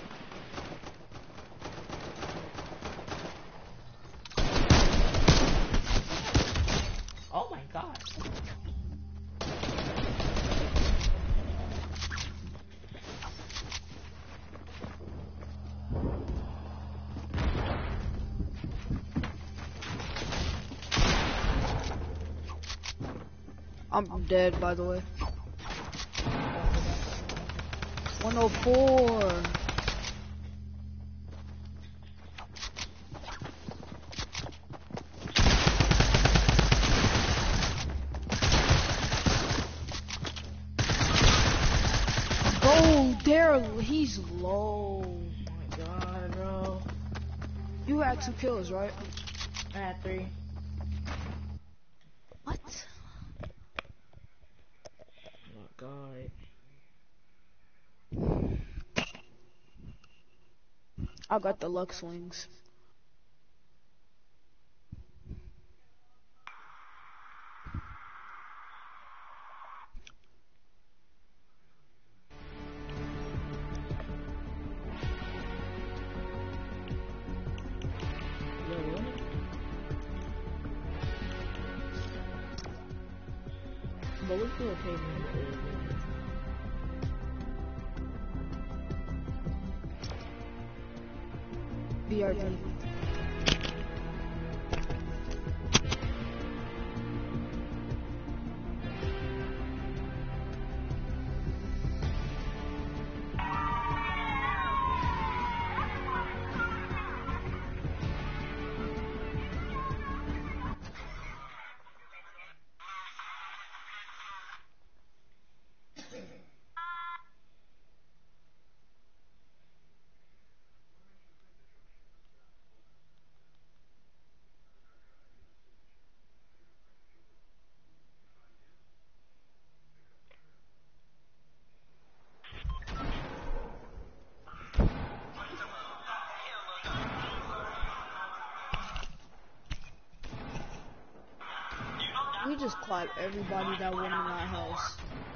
god. I'm dead, by the way. 104. Go there, he's low. Oh my god, bro. You had 2 kills, right? I had 3. What? Oh my god. I got the Lux wings. Yo, what? But we still pay me. BRB. We just clap everybody that went in our house.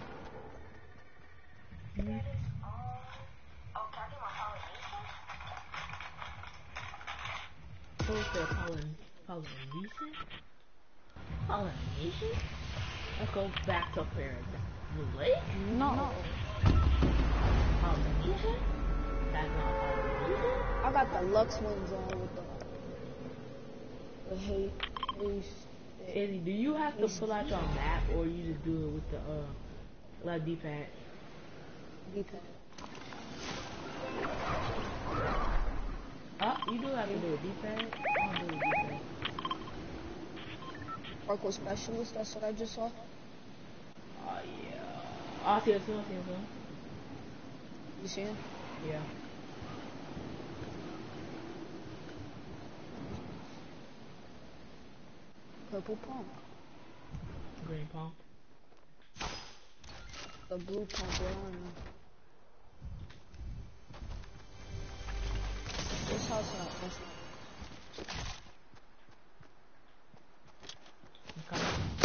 Who's the Polynesian? Polynesian? Let's go back to where? The lake? No. Polynesian? That's not Polynesian? I got the Lux wings on with the haze. Izzy, do you have to pull out your map or you just do it with the left D-pad? D-pad. You do have to do a D-pad? I don't do a D-pad. Parkour specialist, that's what I just saw. Oh yeah. I see him. You see him? Yeah. Purple pump. Green pump. The blue pump, I don't know. This house not awesome. Okay.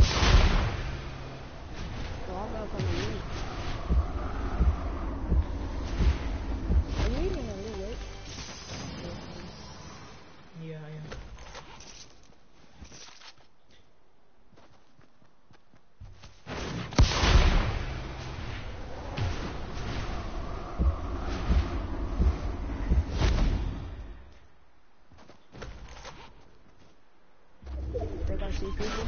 No, I'm not gonna leave. Are you eating a little late? Yeah, I am. Think I see people?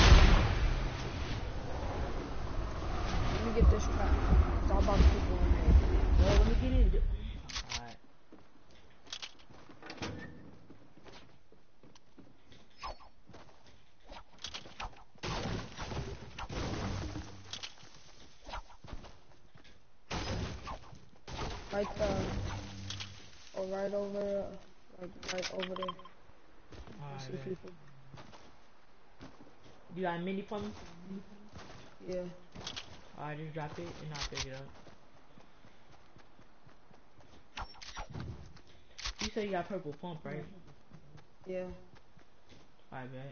Let me get this trap. It's all about the people in here. Well, let me get in. Alright. Right over, right over there. I see Alright. people. You got a mini for me? Yeah. Alright, just drop it and I'll pick it up. You say you got purple pump, right? Yeah. I bet.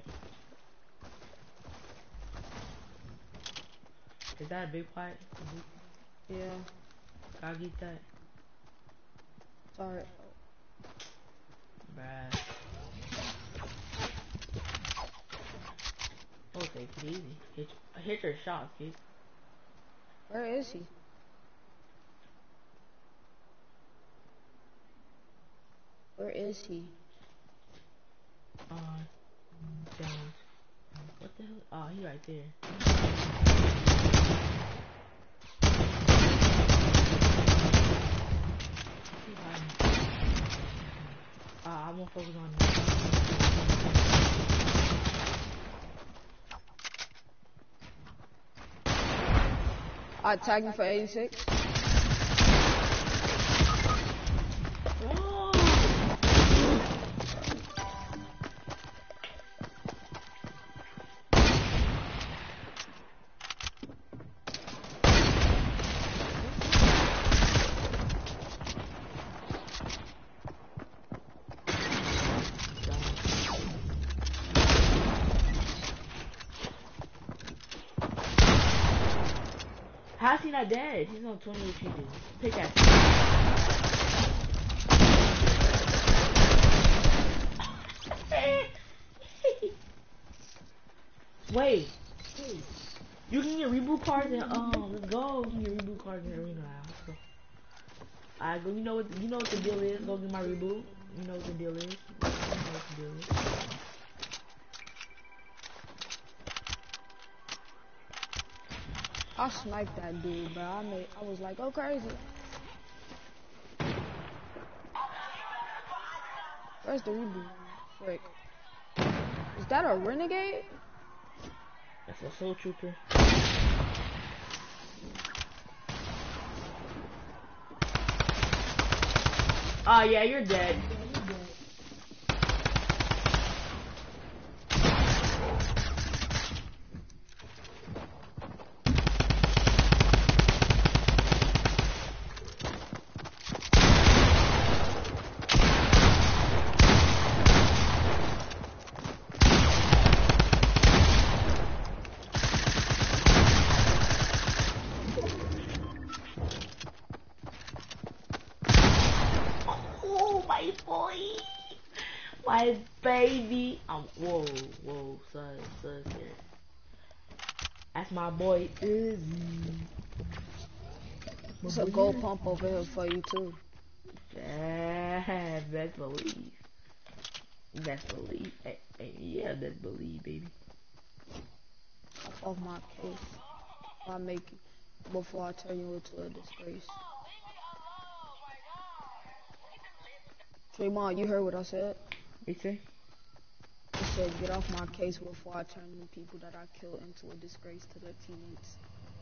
Is that a big pot? Yeah. I'll get that. Sorry. Bad. Oh take it easy. Hit your shots, kid. Where is he? Where is he? Down. What the hell? Oh, he right there. I'm gonna focus on him. I tagged him for 86. How's he not dead? He's on 20 HP. Pickaxe. Wait. You can get reboot cards and let's go. You can get reboot cards in the arena now. Let's go. Alright, go. You know what the deal is. Go get my reboot. You know what the deal is. You know what the deal is. I sniped that dude, but I was like, oh crazy. Where's the reboot? Frick. Is that a renegade? That's a soul trooper. Oh yeah, you're dead. My baby. Whoa, son, here. That's my boy Izzy. There's a gold pump over here for you too. Yeah, best believe. Best believe. Hey, yeah, best believe, baby. Off my case. I make it before I turn you into a disgrace. Draymond, you heard what I said? You say? I said, get off my case before I turn the people that I killed into a disgrace to their teammates.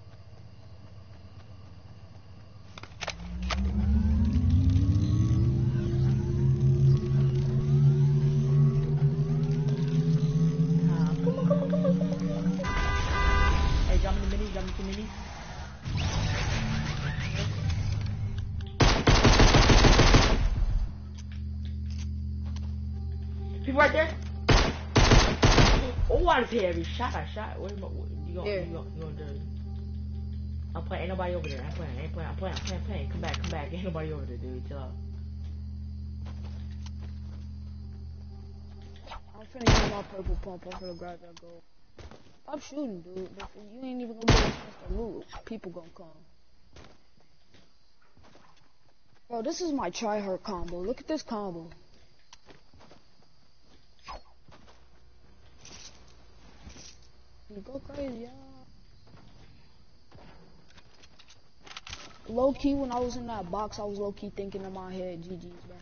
Come on. Hey, jump in the minis. People right there. Oh, I just hit every shot I shot. What you gonna do? I'm playing. Ain't nobody over there. I'm playing. Come back. Ain't nobody over there, dude. Chill out. I'm finna get my purple pump. I'm finna grab that gold. Stop shooting, dude. You ain't even gonna get a chance to loot. People gonna come. Bro, this is my try-hard combo. Look at this combo. You go crazy, yeah. Low key, when I was in that box, I was low key thinking in my head, GG's, bro.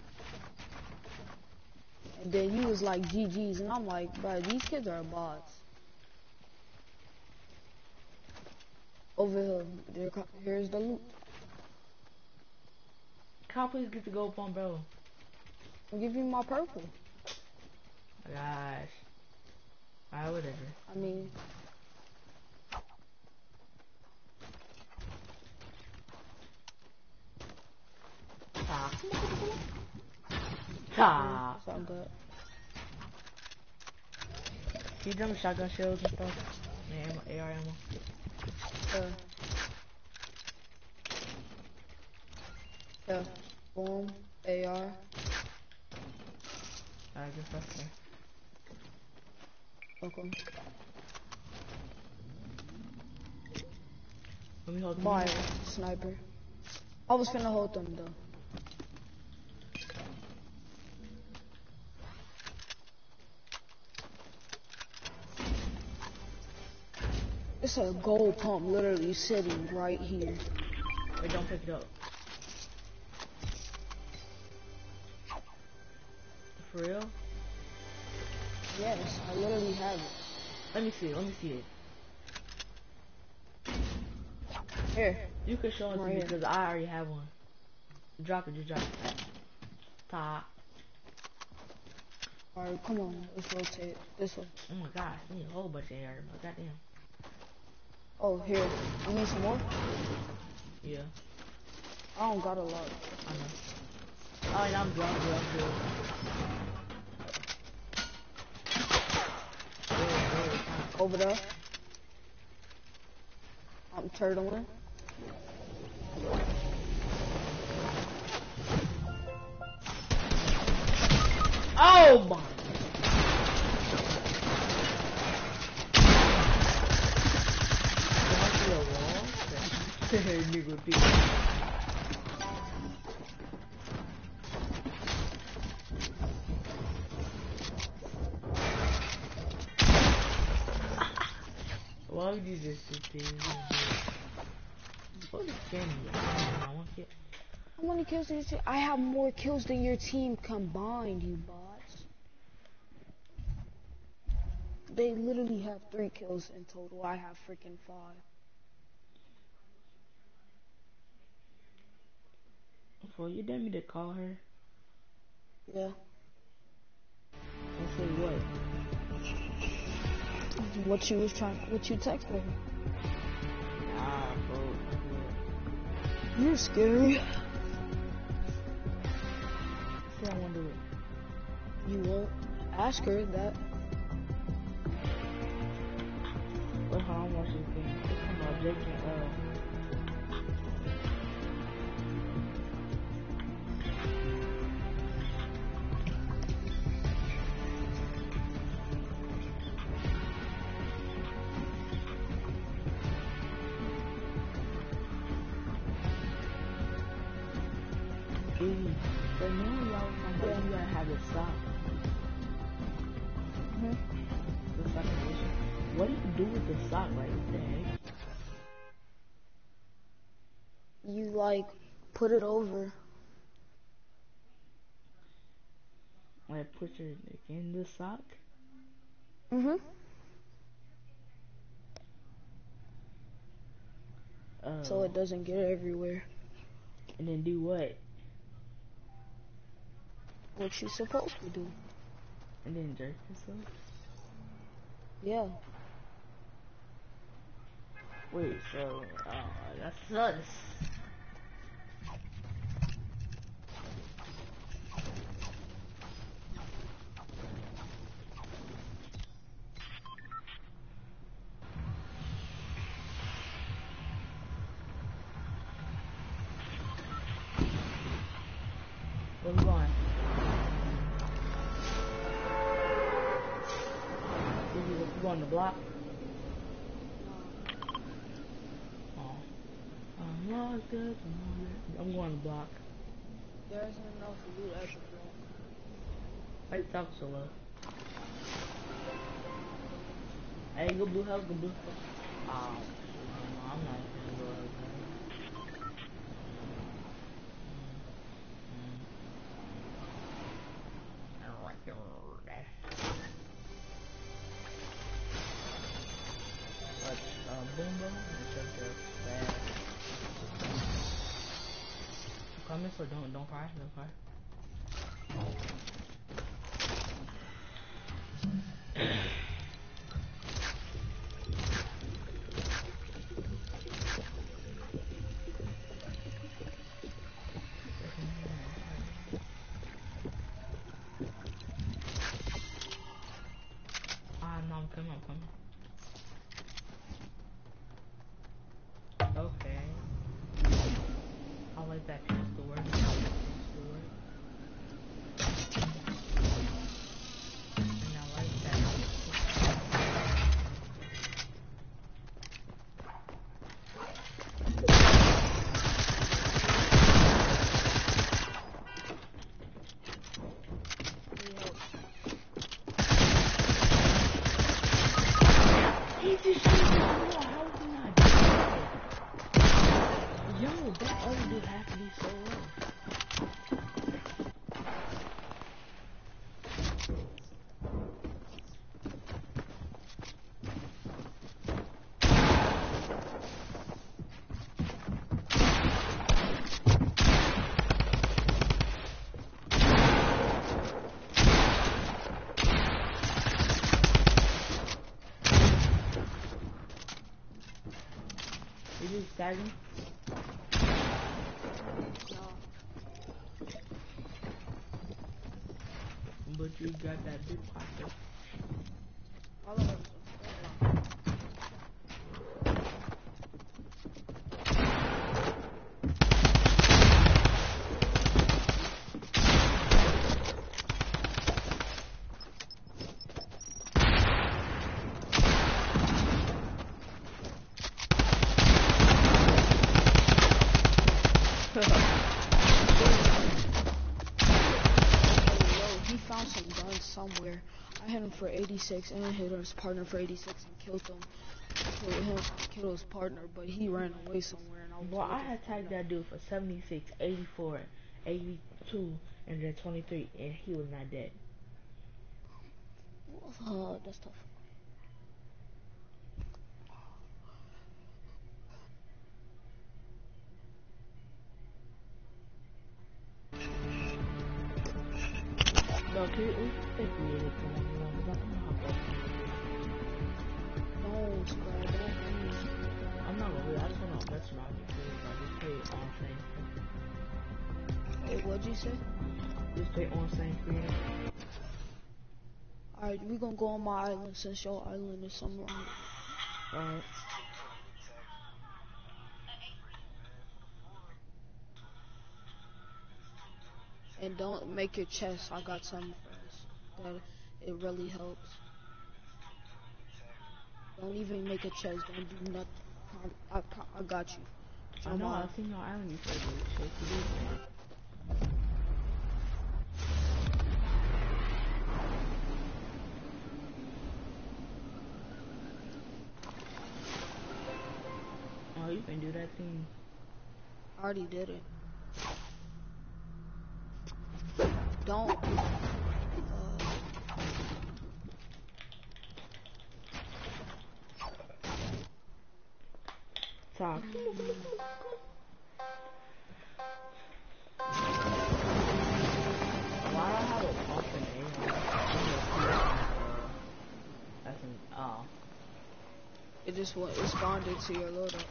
And then you was like, GG's, and I'm like, bro, these kids are bots. Over here, here's the loot. Can I please get the gold phone, bro? I'll give you my purple. Gosh. Alright, whatever. I mean... Ah. It's all good. Can you jump shotgun shells and stuff? Yeah, AR ammo. Yeah. Boom. AR. Alright, good stuff there. Okay. Let me hold them. By sniper. I was finna hold them though. It's a gold pump literally sitting right here. Wait, don't pick it up. For real? Yes, I literally have it. Let me see it. Let me see it. Here. You can show it to Right me here. because I already have one. Drop it. Just drop it. Top. Alright, come on. Let's rotate this way. Oh my gosh, I need a whole bunch of air. But goddamn. Oh, here. You need some more? Yeah, I don't got a lot. I know. Oh, and I'm good. Over there. I'm turtling. Oh my. Nigga, dude. Why would you just sit there? What is Kenny? I want it. How many kills did you say? I have more kills than your team combined, you bots. They literally have 3 kills in total. I have freaking 5. For you dare me to call her Yeah. and say what? What you texted her? Nah, bro. You're scary. See, I won't do it. You won't ask her that. Wait, hold on, watch this thing. It's talking about Jake and but now y'all talking about you gotta have the sock. The sock edition. What do you do with the sock, like, what the heck? You like put it over. Like, put your dick in the sock? So it doesn't get everywhere. And then do what? What you supposed to do? And then jerk yourself? Yeah. Wait, so, that's sus. Where we going? We going to the block? Oh. I'm locked up. I'm going to the block. There isn't enough loot at the block. Why you talk so low? Hey, go blue house, go blue house. Oh, no, I'm not even gonna go out there. Boom boom, it's up there fast. Coming, so don't cry, don't cry. No, I'm coming, Okay. I like that pistol work. just shot the wall. How is he not dead? Yo, that other dude has to be so low. Is he staggering? But you got that big pocket. All of us. He found some guns somewhere. I hit him for 86 and I hit his partner for 86 and killed him. Killed his partner, but he ran away somewhere and I was Well, I looking had for tagged him. that dude for 76, 84, 82, and then 23, and he was not dead. That's tough. No, can you take me to because I'm gonna hop Don't spread it. I'm not gonna really, I just wanna mess around with you. I just play on same. Hey, what'd you say? Just play on same screen. Alright, we gonna go on my island since your island is somewhere. Alright. And don't make your chest. I got some for us. That it really helps. Don't even make a chest. Don't do nothing. I got you. I know, I've seen your island before, dude. Shit, you do. Oh, you can do that thing. I already did it. Don't. Talk. Why do I have a pump and that's an It just responded to your loadout.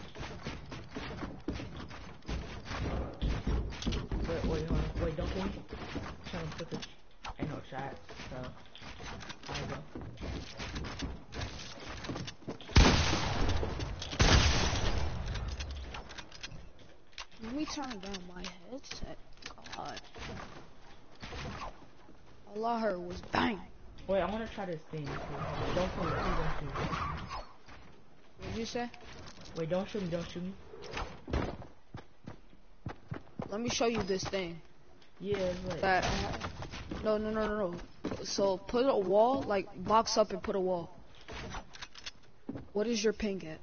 Wait, hold on. Wait, don't kill me. I'm trying to put this. Ain't no shot, so. There you go. Let me turn down my headset. God. All I heard was bang. Wait, I want to try this thing. Don't shoot me, please don't shoot me. What did you say? Wait, don't shoot me, don't shoot me. Let me show you this thing. Yeah, it's like. That. No. So put a wall, like box up and put a wall. What is your ping at?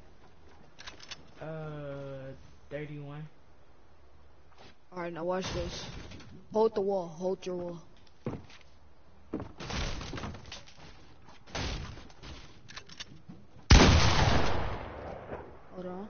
31. Alright, now watch this. Hold the wall. Hold your wall. Hold on.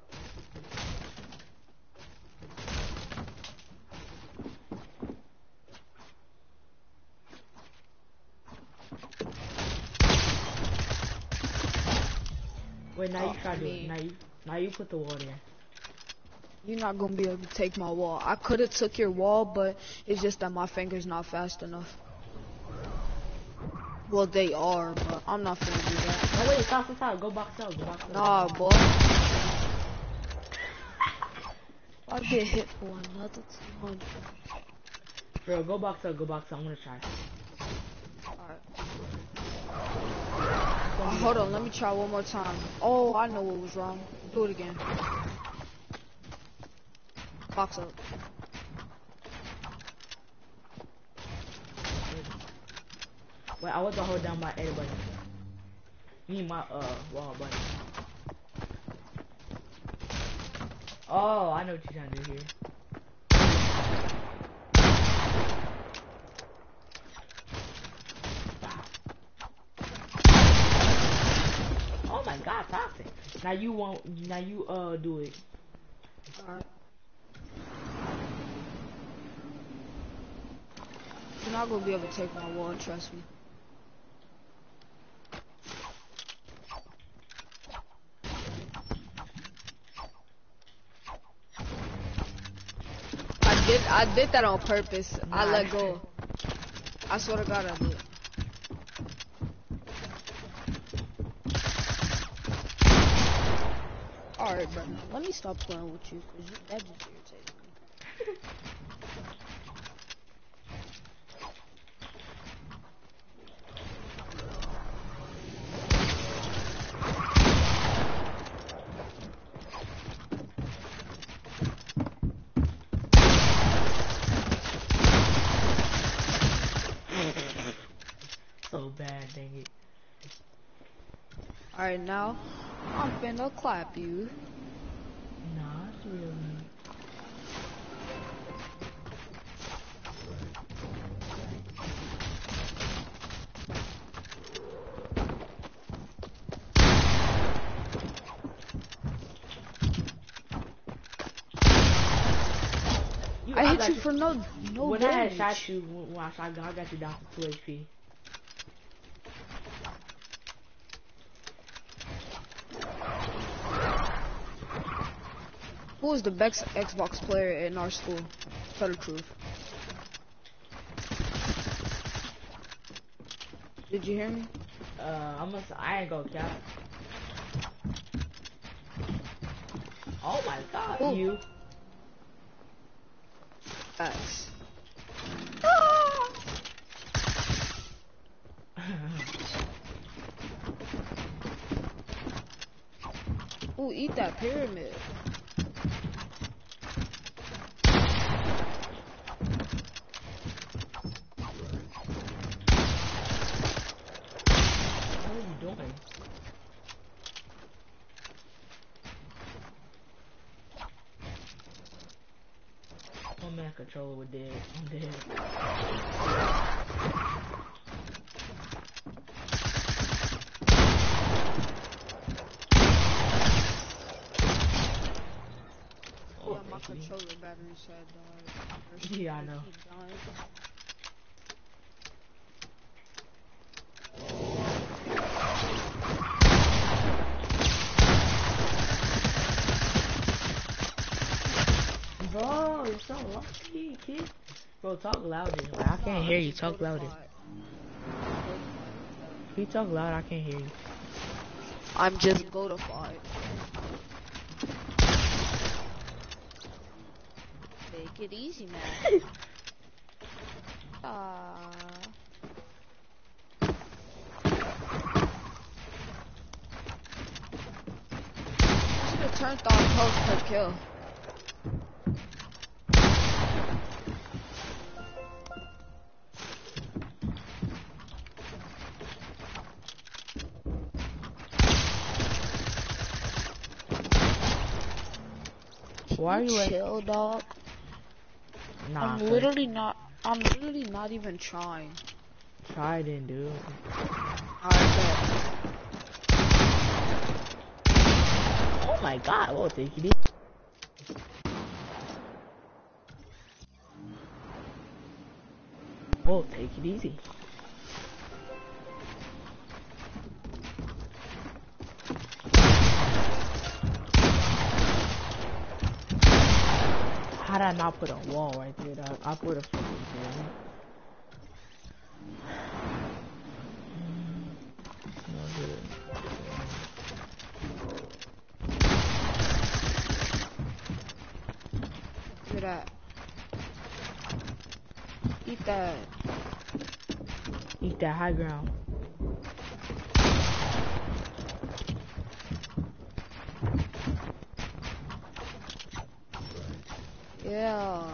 Wait, now you try to do it. Now you put the wall there. You're not gonna be able to take my wall. I could have took your wall, but it's just that my finger's not fast enough. Well, they are, but I'm not gonna do that. No, wait, stop. Go box out, go box out. Nah, boy. I'll get hit for another 200. Bro, go box out, I'm gonna try. Alright. Hold on, let me try one more time. Oh, I know what was wrong. Do it again. Box up. Wait, I want to hold down my A button. Me my wall button. Oh, I know what you're trying to do here. Oh my God, toxic. Now you won't. Now you do it. Alright. You're not gonna be able to take my wall, trust me. I did that on purpose. I let go. I swear to God I did. Alright, bro. Let me stop playing with you, cause that just irritated me. So bad, dang it. Alright, now I'm finna clap you. Not really. I hit you for no When damage. I had shot you, when I shot you, I got you down to 2 HP. Who was the best Xbox player in our school? Tell the truth. Did you hear me? I ain't gonna count. Oh my God, Who? you. Facts. Ooh, eat that pyramid. What are you doing? Oh man, controller was dead. I'm dead. Yeah, my controller battery said died. Yeah, I know. Bro, you're so lucky, kid. Bro, talk louder. Like, I can't hear you. Talk louder. If you talk loud, I can't hear you. I'm just goatified. Take it easy, man. Should have turned on post per kill. Why are you like? Chill, dog. Nah, I'm literally not even trying. try it in, dude. Alright, Oh my God, we'll take it easy. We'll take it easy. How did I not put a wall right there, dog? I put a fucking wall. No good. Look at that. Eat that. Eat that high ground. Yeah.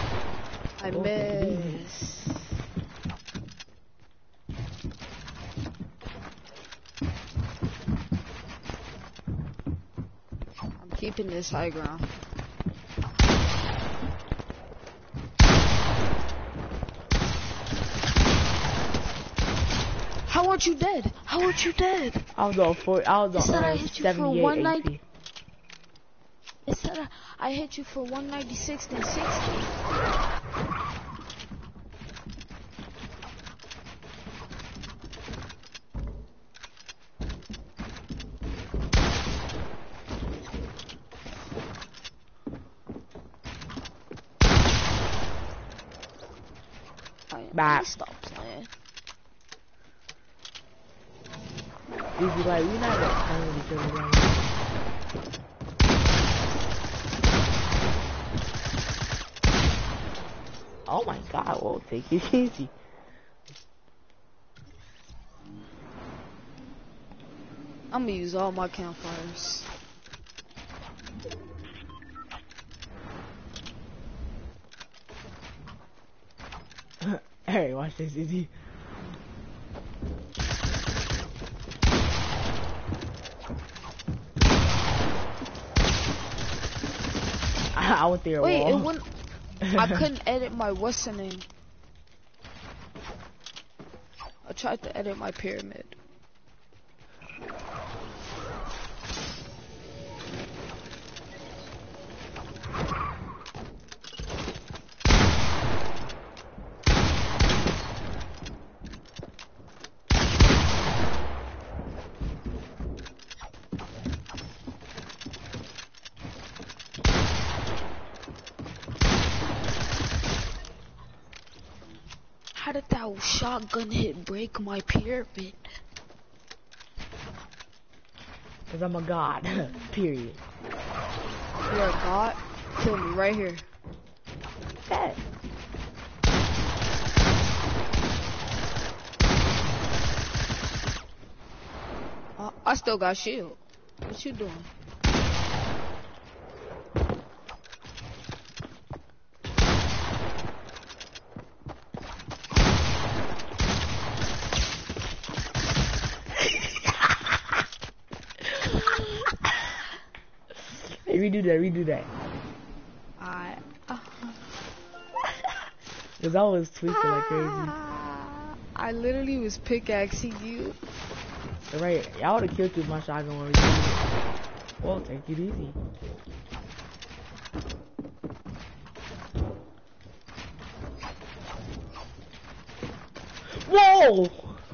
I Oh, miss. keeping this high ground. How aren't you dead? How aren't you dead? I was on 78 78 AP. It said I hit you for 196 and 60. Bye. Stop playing. Easy, like, we're not like playing with each other right now. Oh my god, whoa, take it easy. I'm gonna use all my campfires. Hey, watch this, easy. I went there. Wait, it wouldn't. I couldn't edit my what's the name. I tried to edit my pyramid. How did that shotgun hit break my pyramid? Cause I'm a god. Period. You're a god? Kill me right here. That. I still got shield. What you doing? Hey, redo that. Cause I was tweaking like crazy. I literally was pickaxing you. Right, y'all would've killed you with my shotgun when we did it. Well, take it easy. Whoa!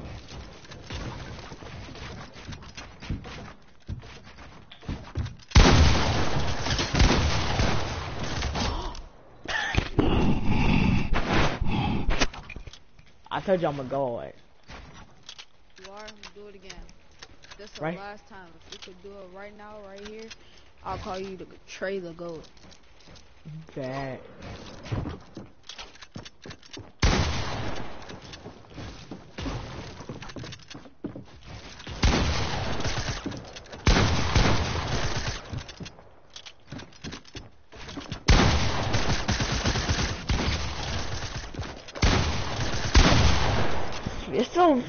I told you I'm a god. You are? Do it again. This is the Right. last time. If you could do it right now, right here, I'll call you the Trey the Goat. Bad. It's so.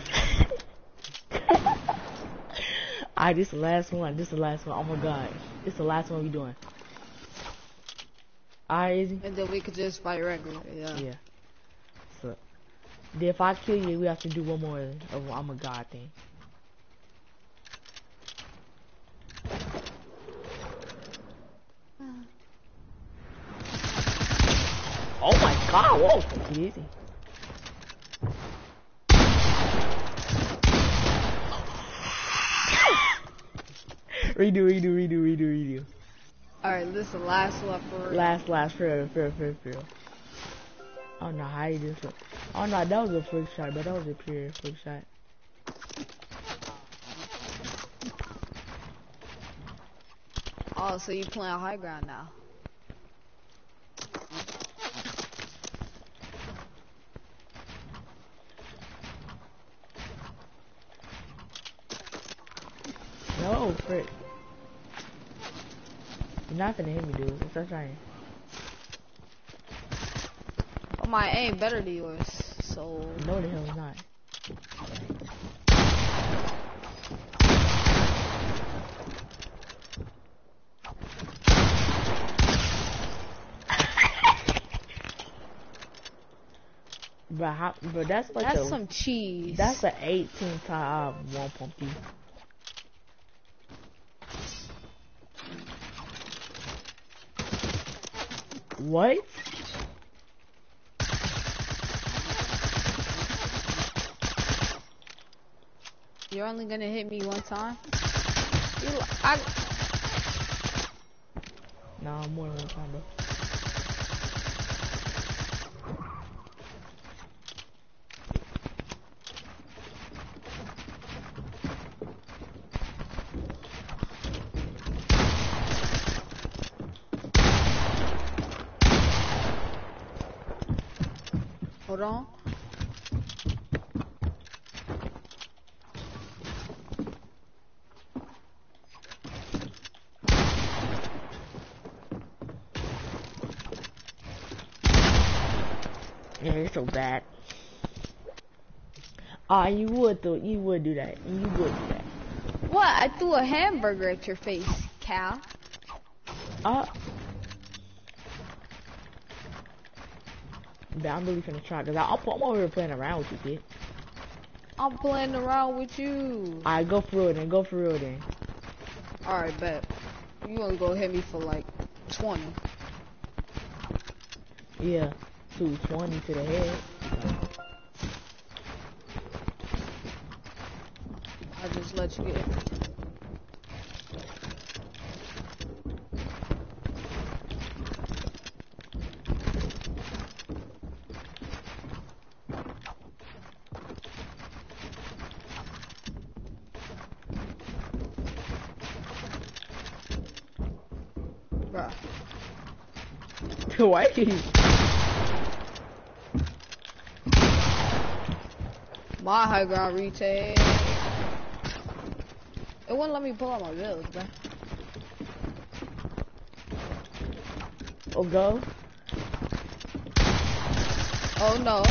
Alright, this is the last one. Oh my god. This is the last one we doing. Alright, easy. And then we could just fight regular, yeah. Yeah. So, then if I kill you, we have to do one more of I'm a god thing. Oh my god, whoa, take it easy. Redo. Alright, this is the last one for real. Last, fair. I don't know how you do it. Oh no, that was a flick shot, but that was a pure flick shot. Oh, so you playing high ground now? No, frick. You're not gonna hit me, dude. Stop trying. Oh, my aim better than yours, so... No, the hell it's not. Bro, that's like That's some cheese. That's an 18 time one pumpkin. What? You're only gonna hit me one time? Nah, more than one time, bro. Hold on. Yeah, you're so bad. Ah, you would do that. You would do that. What? I threw a hamburger at your face, Cal. I'm really finna try, cause I'm over here playing around with you, kid. I'm playing around with you. Alright, go for real then. Alright, bet. You only gonna hit me for like 20. Yeah, 220 to the head. I just let you get. Bruh. Why? My high ground retake. It wouldn't let me pull out my bills, bruh. Oh, go. Oh no.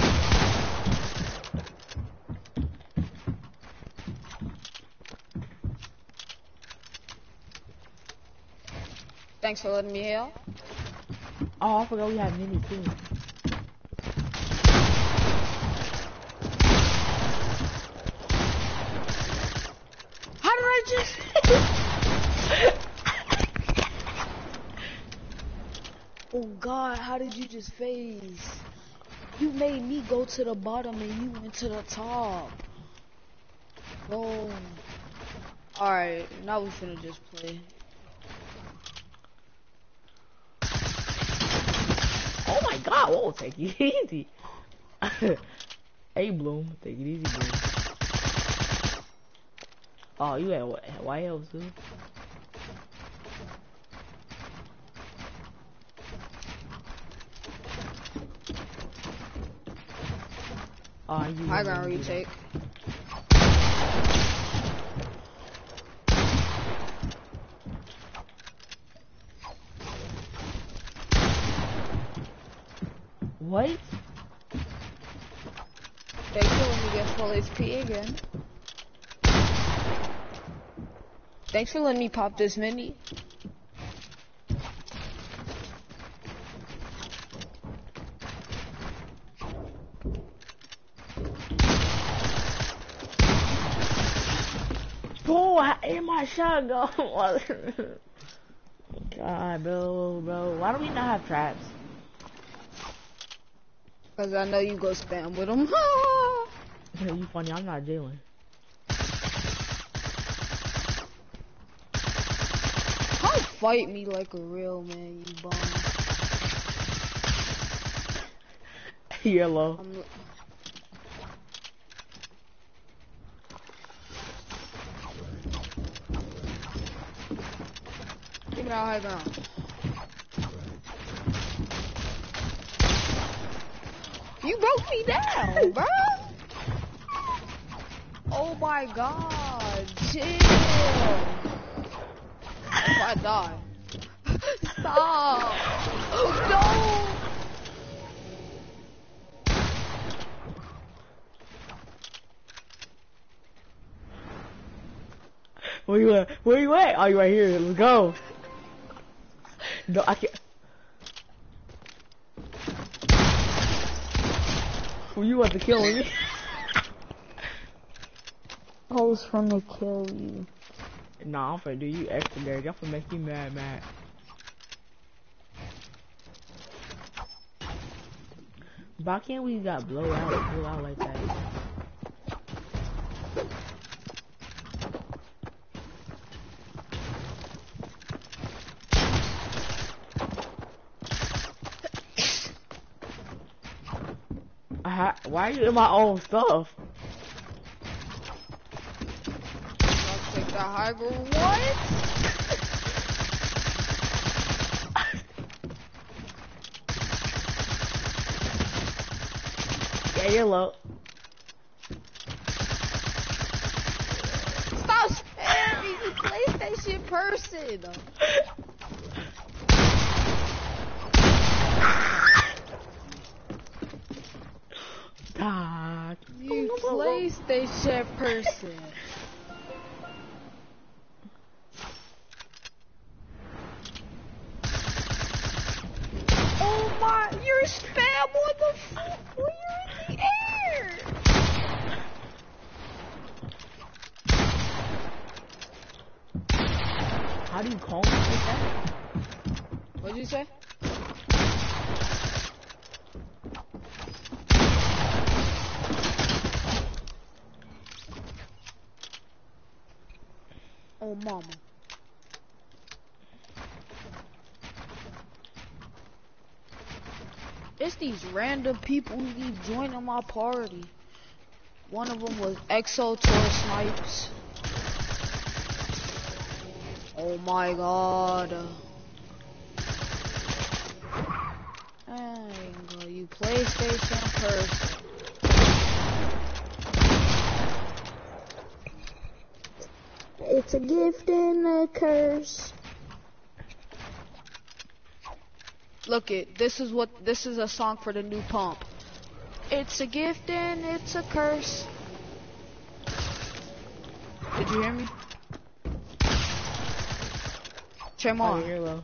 Thanks for letting me heal. Oh, I forgot we have mini too. How did I just? Oh God, how did you just phase? You made me go to the bottom and you went to the top. Boom. Alright, now we finna just play. Oh my God! Whoa, take it easy. Hey, Bloom, take it easy, Bloom. Oh, you had white elves too? Oh, you High ground retake. What? Thank you when you get full HP again. Thanks for letting me pop this mini. Bro, I hit my shotgun. God, bro. Why do we not have traps? Cause I know you go spam with them. You funny, I'm not Jalen. Don't fight me like a real man, you bum. Yellow. Give me that high ground. You broke me down, bro. Oh my God, chill. If I die, stop. No. Where you at? Where you at? Oh, you right here. Let's go. No, I can't. you want to kill me. I was finna kill you. Nah, I'm finna do you extra dirty. I'm finna make you mad. Why can't we got blow out like that? Why are you in my own stuff? I'll take that high ground. What? Yeah, you're low. Stop spamming, you PlayStation person. God. You PlayStation person. Oh my, you're spam on the floor. You're in the air. How do you call me like that? What'd you say? Oh mama. It's these random people who keep joining my party. One of them was Exo Tour Snipes. Oh my god. Dang, you PlayStation person. It's a gift and a curse. Look it, this is a song for the new pump. It's a gift and it's a curse. Did you hear me? Tremont. Oh, you're low.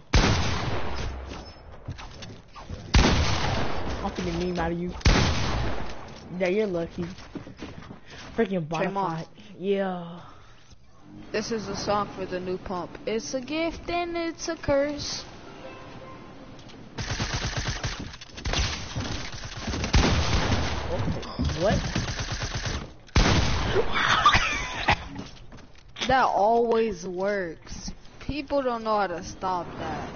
I'm finna meme out of you. Yeah, you're lucky. Freaking bonafide. Yeah. This is a song for the new pump. It's a gift and it's a curse. What? That always works. People don't know how to stop that.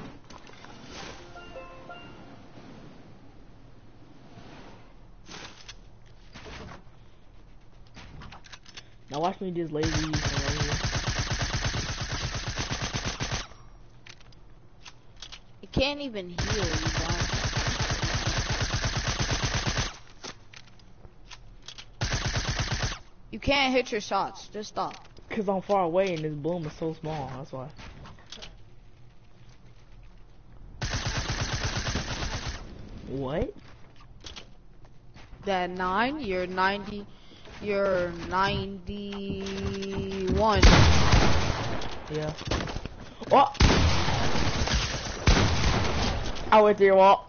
Now watch me just lazy right here. It can't even heal you, bro. You can't hit your shots. Just stop. Cause I'm far away and this bloom is so small, that's why. What? That 9, you're 90, you're 91. Yeah. Oh! I went through your wall.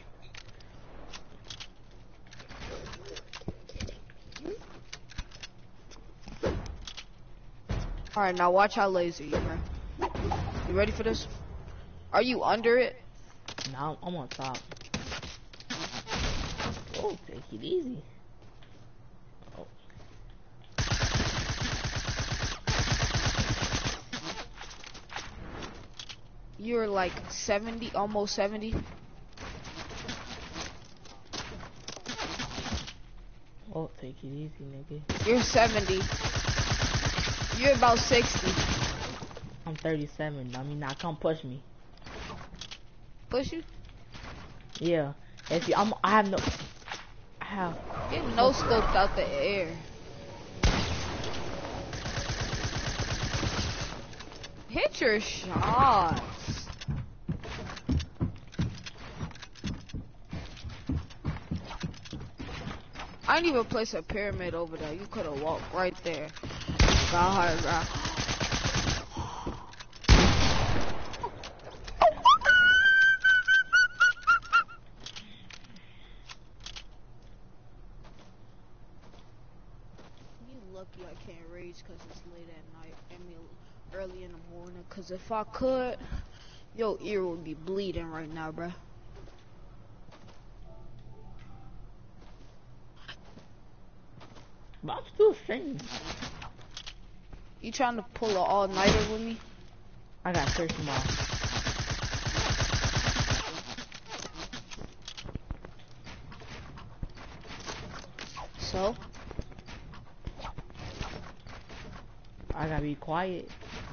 Alright, now watch how lazy you are. You ready for this? Are you under it? Now I'm on top. Oh, take it easy. Oh. You're like 70, almost 70. Oh, take it easy, nigga. You're 70. You're about 60. I'm 37. I mean, now come push me. Push you? Yeah. If you, I have no. I have. Get no scoped out the air. Hit your shots. I didn't even place a pyramid over there. You could have walked right there. Got higher ground. early in the morning, cause if I could, your ear would be bleeding right now, bruh. But I'm still streaming. You trying to pull an all-nighter with me? I got church tomorrow. So? I gotta be quiet.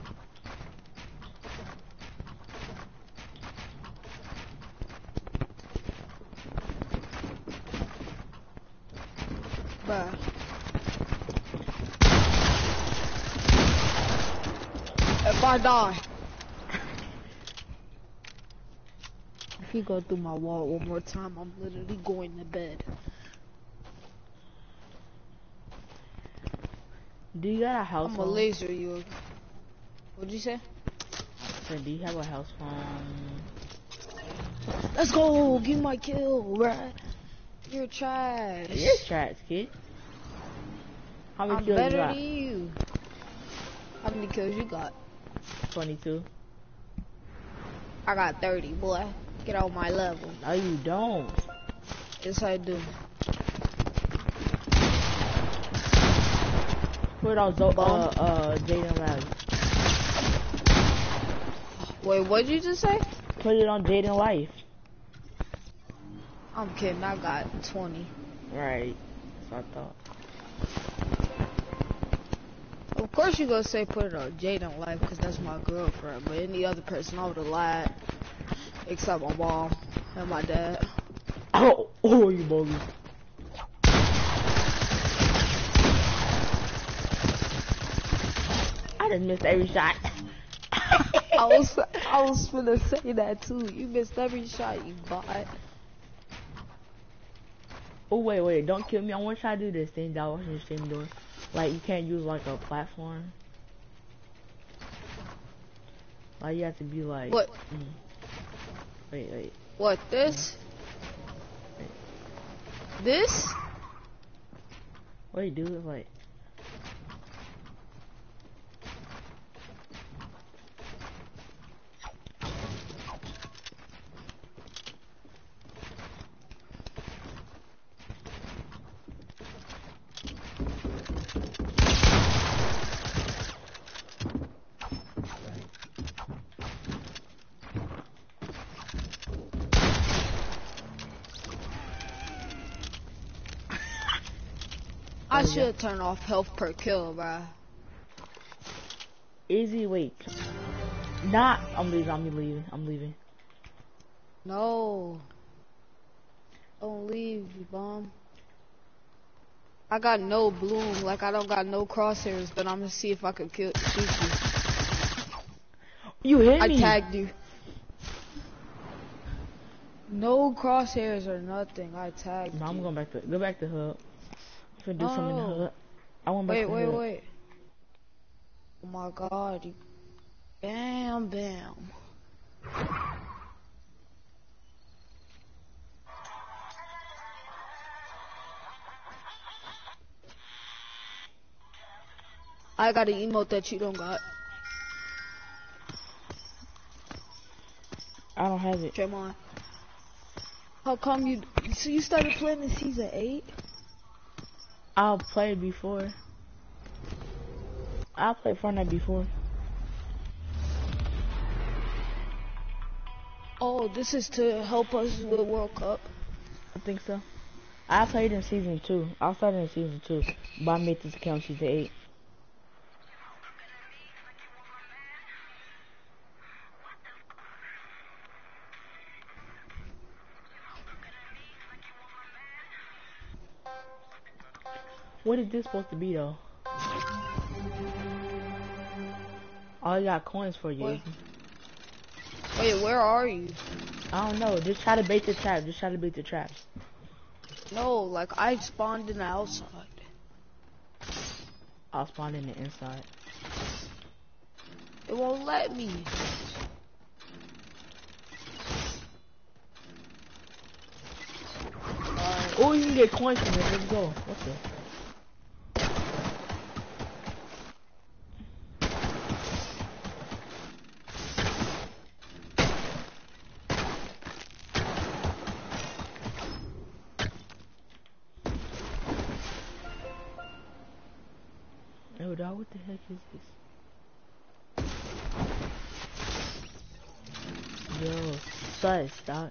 Bruh. If I die, if you go through my wall one more time, I'm literally going to bed. Do you got a house I'm phone? a laser you. What'd you say? So do you have a house phone? Let's go! Get my kill, bruh. You're trash. You're trash, kid. How many I'm kills you better got? than you. How many kills you got? 22. I got 30, boy. Get out my level. No, you don't. Yes, I do. Put on Jaden Live. Wait, what'd you just say? Put it on Jaden Life. I'm kidding. I got 20. Right. That's what I thought. Of course you gonna say put it on Jaden Life because that's my girlfriend. But any other person, I would've lied. Except my mom and my dad. Oh, you bogus. I just missed every shot. I was finna say that too. You missed every shot, you bot. Oh, wait. Don't kill me. I want to try to do this thing that I was watching the stream doing. Like, you can't use, like, a platform. Like, you have to be, like... What? Wait. What, this? Wait. This? Wait, dude, like... I should turn off health per kill, bruh. Easy, wait. Nah, I'm leaving. No. Don't leave, you bum. I got no bloom, like I don't got no crosshairs, but I'm gonna see if I could shoot you. You hit I me! tagged you. No crosshairs or nothing, I tagged No, I'm you. going back to, go back to hub. I'm finna do something in the hub. I went back to hub. Wait. Oh my god, you... Bam. I got an emote that you don't got. I don't have it. Draymond. How come you started playing in season 8? I'll play before. I played Fortnite before. Oh, this is to help us with World Cup. I think so. I played in season 2. I started in season 2, but I made this account season 8. What is this supposed to be though? Oh, I got coins for you. Wait, where are you? I don't know. Just try to bait the trap. No, like I spawned in the outside. I'll spawn in the inside. It won't let me. Oh, you can get coins from it. Let's go. What's it? god, what the heck is this? Yo, sus, dog.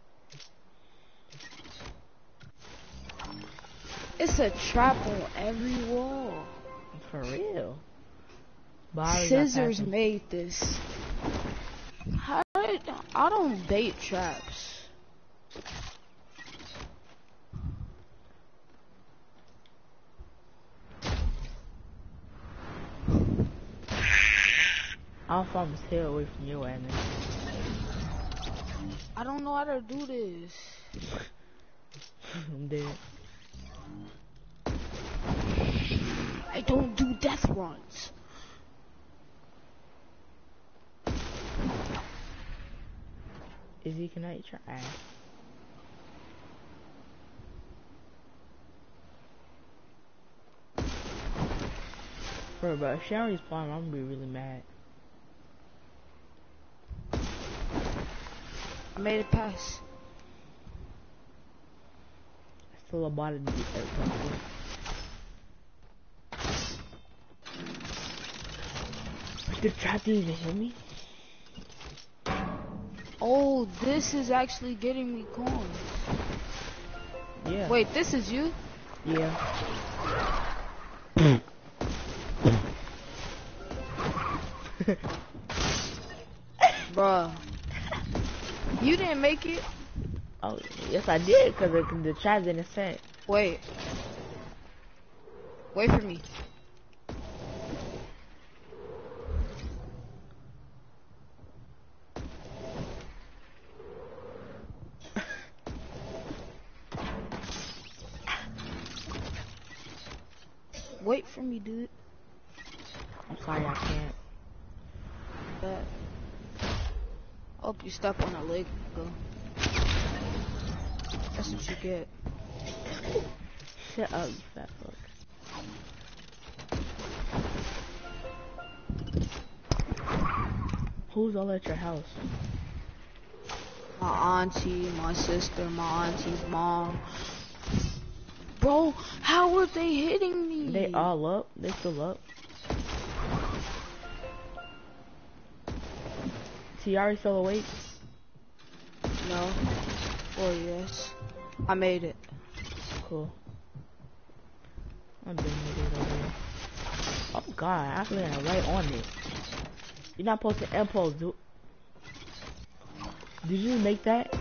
It's a trap on every wall. For real. Bobby got Scissors past him. made this. I don't bait traps. I'll farm his tail away from you, Anna. I don't know how to do this. I'm dead. I don't do death runs. Izzy, can I eat your ass? Bro, but if she don't respawn, I'm gonna be really mad. I made it pass. I still about it. The trap didn't even hit me. Oh, this is actually getting me coins. Yeah. Wait, this is you? Yeah. Bruh. You didn't make it? Oh, yes I did, because the trap didn't set. Wait. Wait for me. Wait for me, dude. I'm sorry, I can't. Hope you step on a leg. Go. That's what you get. Shut up, you fat fuck. Who's all at your house? My auntie, my sister, my auntie's mom. Bro, how are they hitting me? They all up? They still up? Tiari still awake? No. Oh, yes. I made it. Cool. I'm doing it over here. Oh god, I landed right on it. You're not supposed to impulse, dude. Did you make that?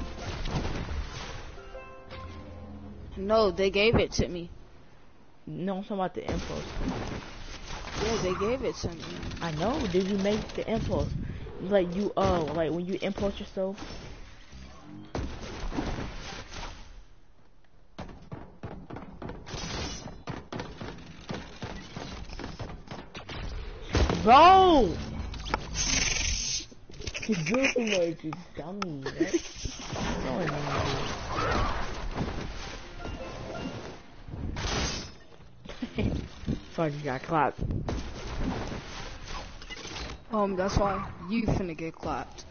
No, they gave it to me. No, I'm talking about the impulse. Yeah, they gave it to me. I know. Did you make the impulse? Like you, like when you impulse yourself? Bro! You do too much, you dummy. That's so annoying. Sorry, you got clapped. That's why you finna get clapped.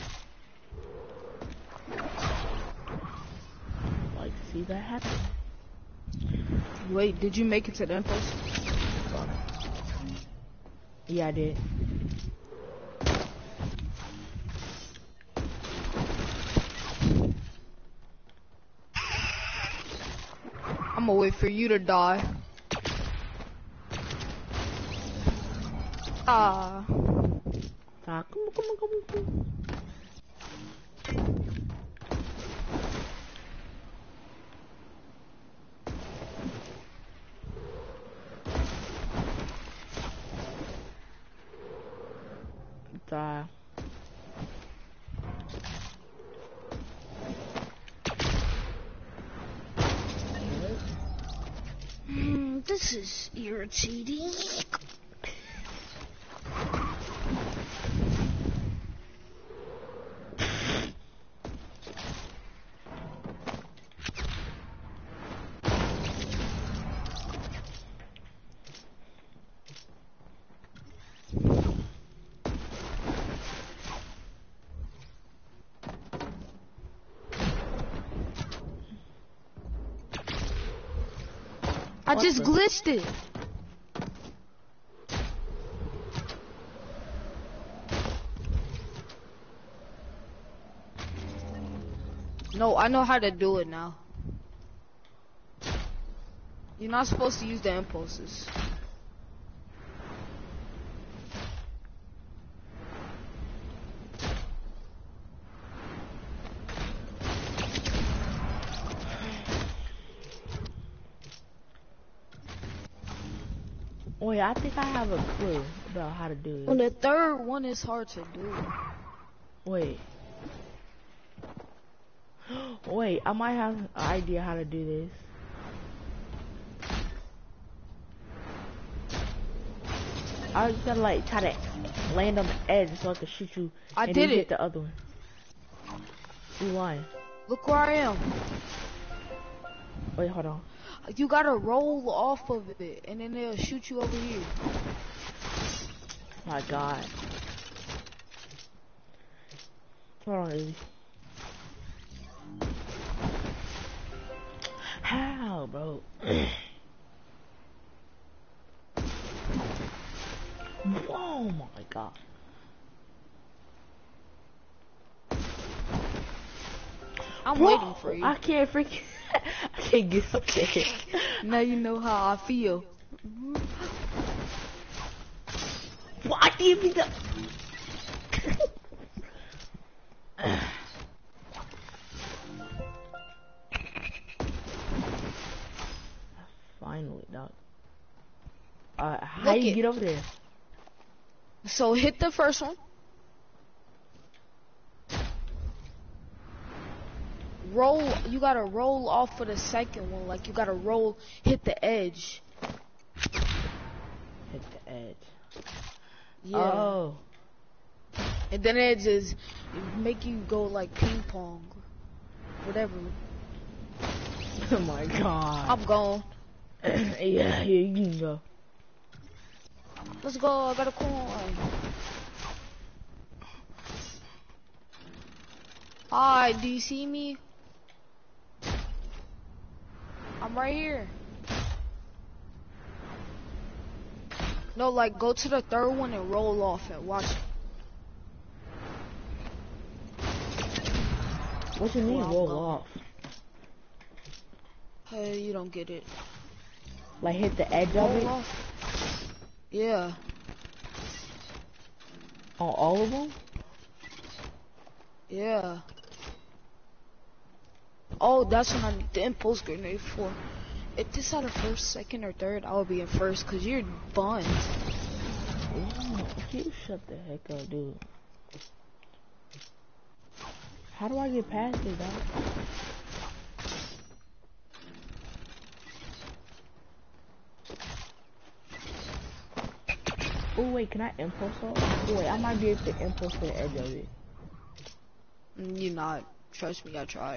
Like to see that happen. Wait, did you make it to the impulse? Yeah, I did. I'm gonna wait for you to die. Ah. Come on. This is irritating. I just glitched it. No, I know how to do it now. You're not supposed to use the impulses. Wait, I think I have a clue about how to do Well, this. the third one is hard to do. Wait. Wait, I might have an idea how to do this. I just gotta like try to land on the edge so I can shoot you. I and did then it. hit the other one. You lying? Look where I am. Wait, hold on. You gotta roll off of it, and then they'll shoot you over here. My God. Hold on, Izzy. How, bro? Oh my God. I'm Bro, waiting for you. I can't freaking. I can't get up there. Now you know how I feel. Why give me the? Finally, dog. How Look you it. get over there? So hit the first one. Roll. You gotta roll off for the second one. Like you gotta roll, hit the edge. Hit the edge. Yeah. Oh. And then it just make you go like ping pong, whatever. Oh my God. I'm gone. Yeah, you can go. Let's go. I got a coin. Hi, do you see me? I'm right here. No, like go to the third one and roll off it. Watch it. What you mean Well, I'm roll gone. off? Hey, you don't get it. Like hit the edge of Roll it off. Yeah. on all of them? Yeah. Oh, that's what I need the impulse grenade for. If this had a first, second, or third, I would be in first, cause you're buns. Ooh, you shut the heck up, dude. How do I get past it, dog? Oh wait, can I impulse off? Oh, wait, I might be able to impulse to the edge of it. You're not. Trust me, I tried.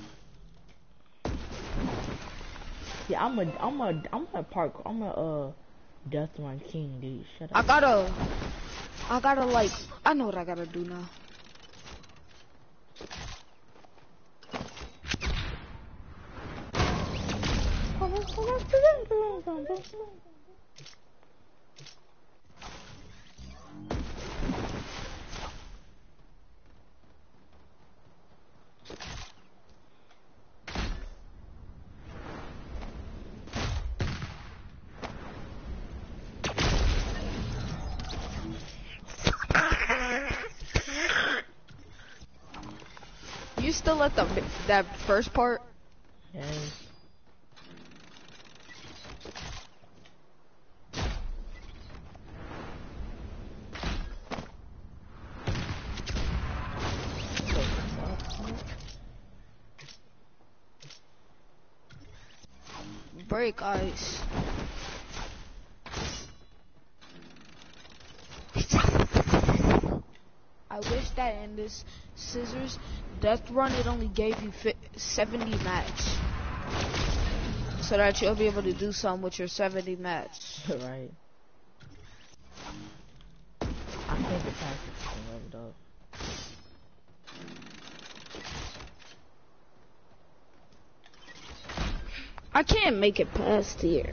Yeah, I'm a Death Run King, dude. Shut I up. gotta like, I know what I gotta do now. You still at that first part? Yes. Break ice. I wish that in this scissors death run it only gave you 70 match, so that you'll be able to do something with your 70 match. Right. I can't get past this thing over, dog. I can't make it past here.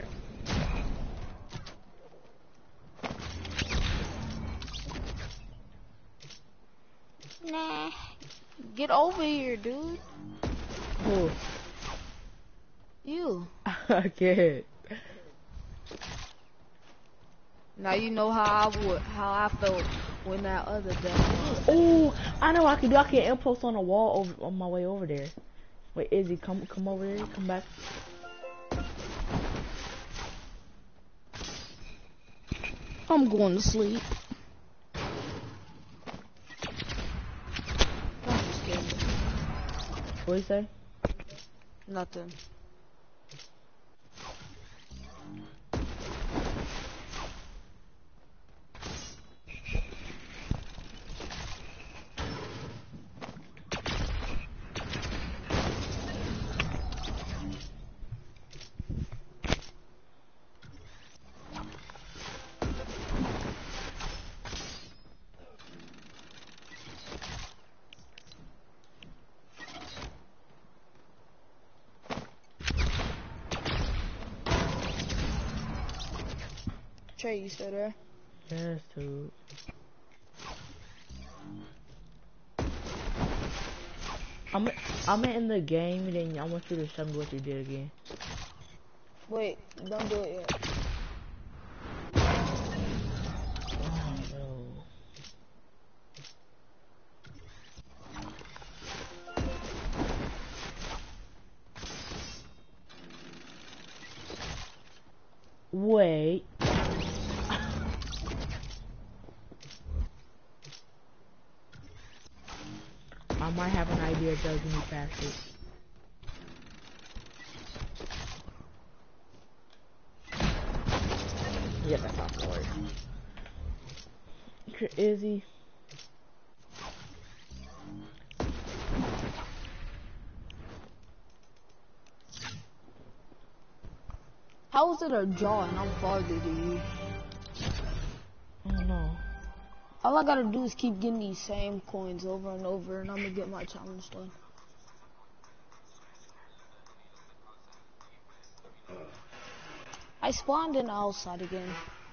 Nah. Get over here, dude. Who? You. I can't. Now you know how I felt when that other guy. Oh, I know what I can do. I can impulse on a wall over on my way over there. Wait, Izzy, come over here. Come back. I'm going to sleep. Don't be scared. What you say? Nothing. Trey, you still there? Yes, dude. I'm in the game, and then I want you to show me what you did again. Wait, don't do it yet. Oh no. Wait. I might have an idea, Doug, when you pass it. Yeah, that's not gonna work. Izzy. How is it a draw and I'm farther than you? I don't know. All I gotta do is keep getting these same coins over and over and I'm gonna get my challenge done. I spawned in the outside again.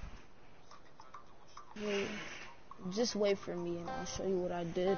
Wait, just wait for me and I'll show you what I did.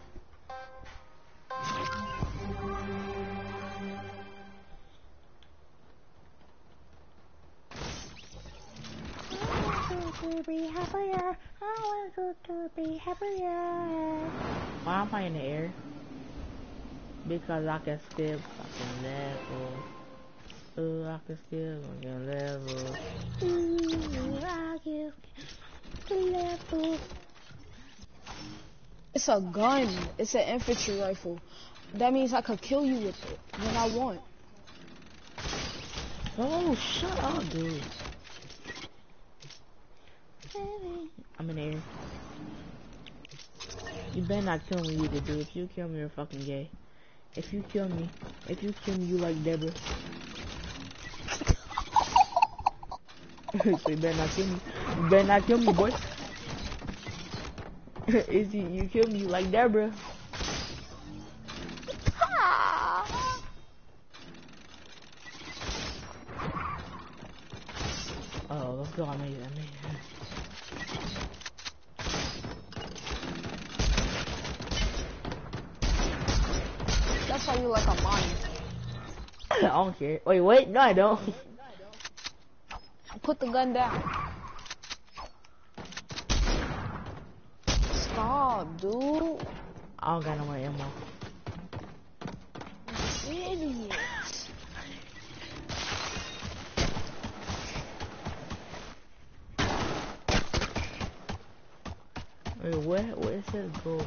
To be happier, I want to be happier. Why am I in the air? Because I can skip fucking level. Ooh, I can skip fucking level. Ooh, I can skip level. It's a gun. It's an infantry rifle. That means I could kill you with it when I want. Oh, shut up, dude. I'm in the air. You better not kill me either, dude. If you kill me, you're fucking gay. If you kill me, you like Deborah. So you better not kill me. You better not kill me, boy. Izzy, you kill me, you like Deborah. Oh, let's go. I made it. That's why you like a mine. I don't care. Wait, no I don't. Put the gun down. Stop, dude. I don't got no more ammo. Idiot. Wait, what is this gold?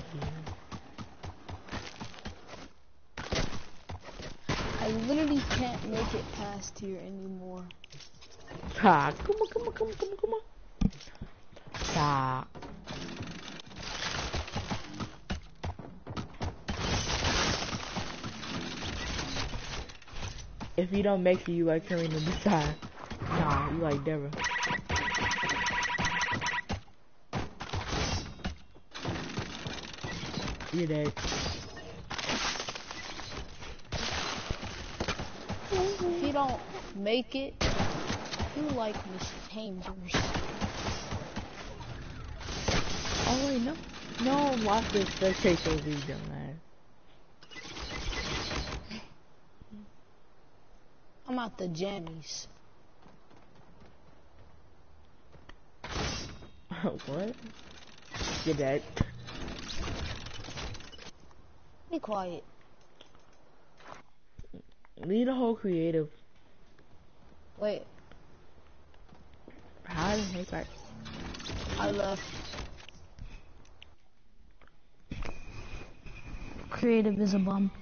I literally can't make it past here anymore. Ah, come on. Ah. If you don't make it, you like Karina beside. Nah, you like Deborah. You're dead. If you don't make it, you like Miss Chambers. Oh wait, no. No, watch this spectator will be dumbass. I'm out the jammies. What? Get that. Be quiet. Leave the whole creative. Wait, How the heck I left. Creative is a bum.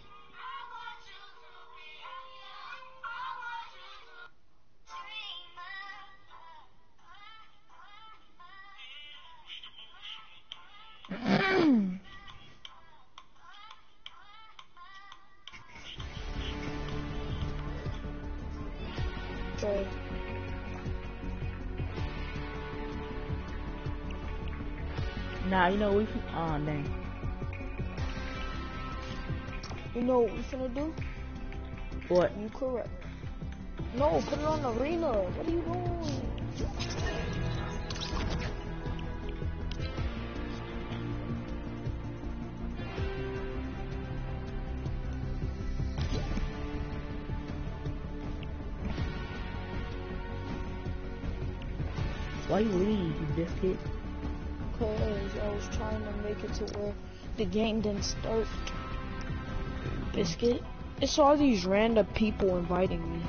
Okay. Nah, you know we. Oh dang. You know what we finna do? What? You correct. No, put it on arena. What are you doing? Why you leave, you biscuit? Cause I was trying to make it to where the game didn't start. Biscuit. It's all these random people inviting me.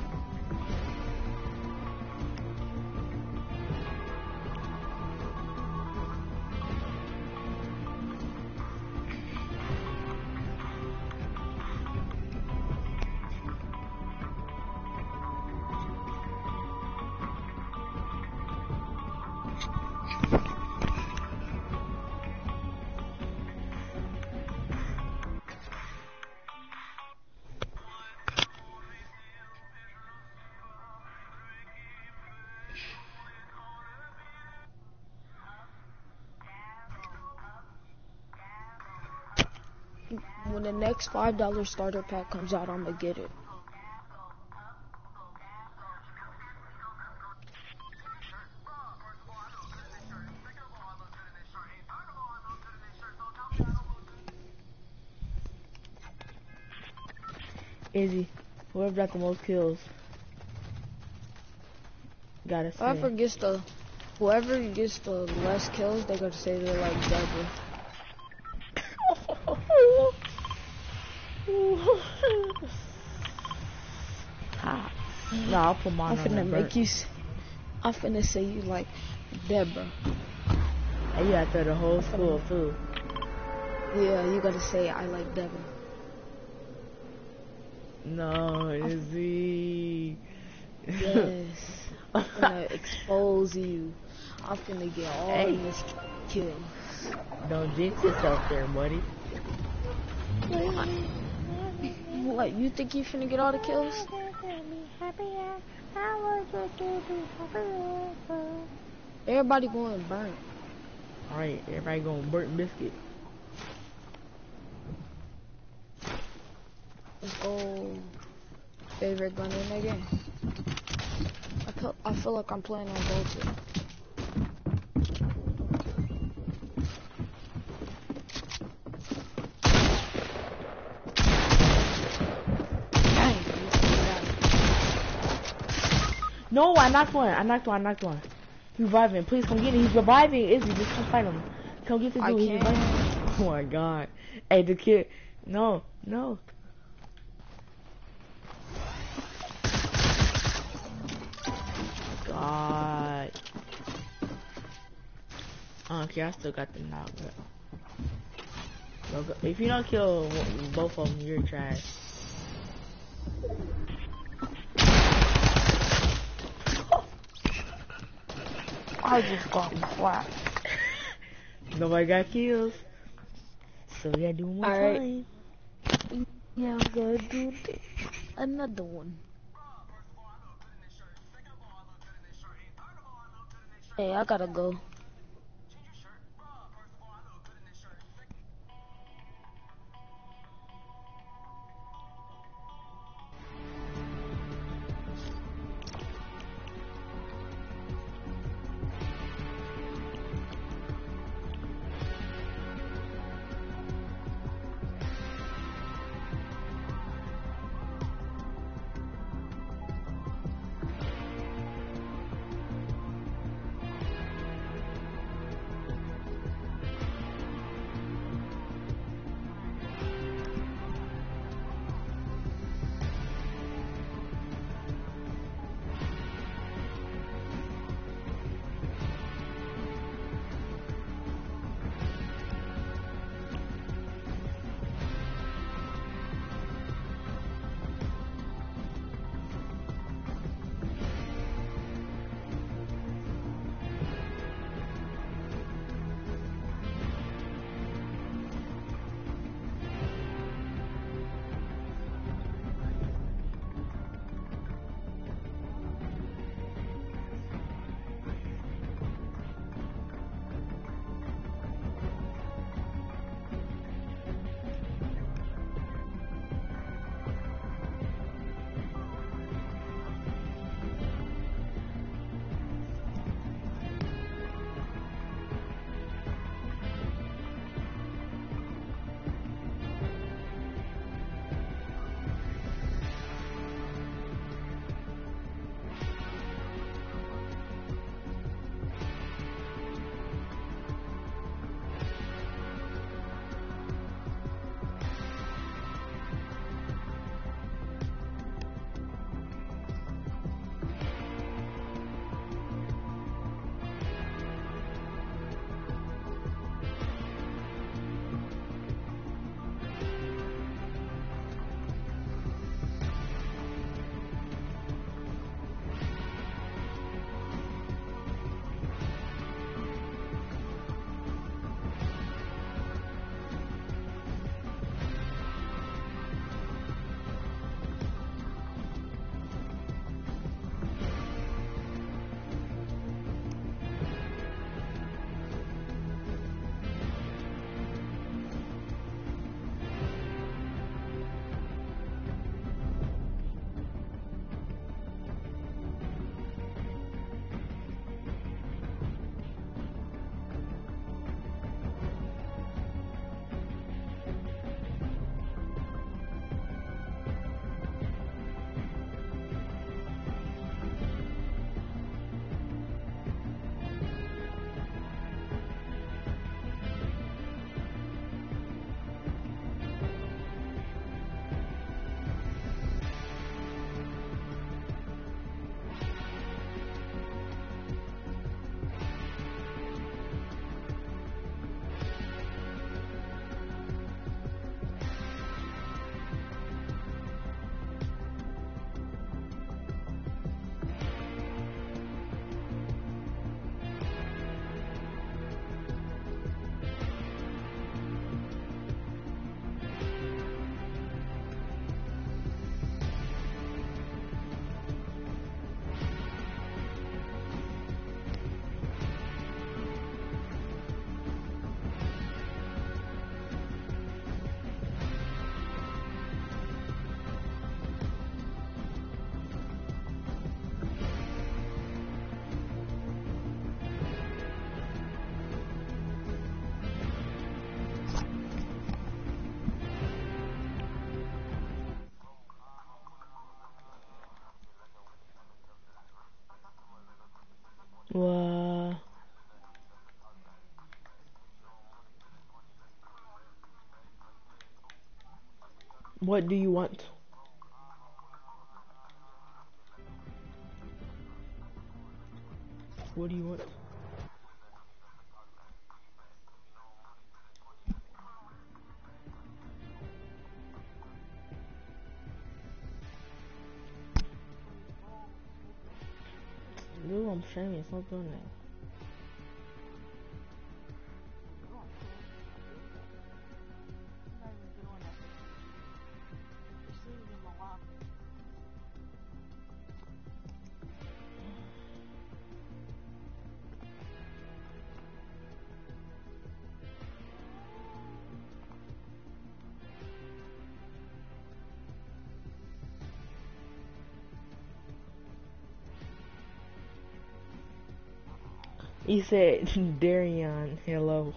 When the next $5 starter pack comes out, I'm gonna get it. Izzy, whoever got the most kills. Gotta say. Whoever gets the less kills, they gotta say they're like Deborah. No, I'll put mine I'm on finna the make burnt. you. I'm finna say you like Deborah. And you got the whole school too. Yeah, you gotta say I like Deborah. No, Izzy. Yes. I'm finna expose you. I'm finna get all Hey. these kills. Don't jinx yourself there, buddy. What, you think you finna get all the kills? Everybody going burnt. Alright, everybody going burnt biscuit. Let's go. Favorite gun in the game. I feel like I'm playing on Vulture. Dang, you got it. No, I knocked one. He's reviving. Please come get him. He's reviving. Izzy, just come fight him. Come get this I dude. He's can't. reviving. Oh my god. Hey, the kid. No. God. Okay, I still got the knock. But if you don't kill both of them, you're trash. I just got flat. Nobody got kills. So we gotta do one more Alright. time. Yeah, I'm gonna do another one. Hey, I gotta go. What do you want? What do you want? Dude, I'm streaming. Stop doing that. He said, Darian, hello.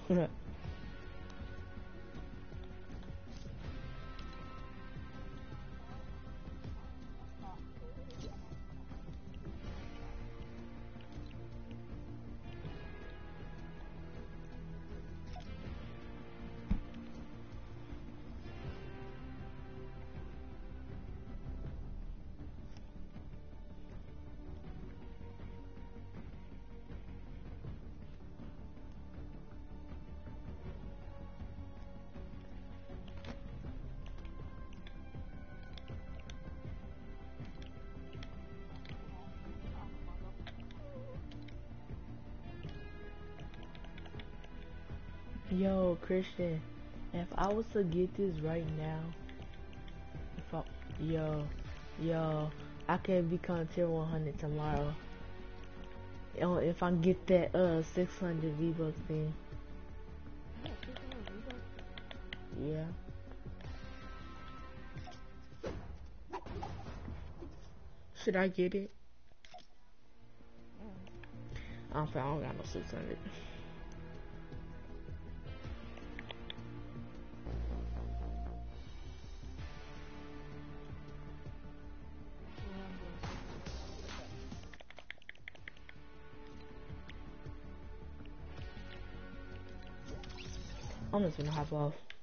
Yo, Christian, if I was to get this right now, yo, I can become tier 100 tomorrow. If I get that 600 V-Bucks thing. Yeah. Should I get it? I don't got no 600. I'm just gonna hop off.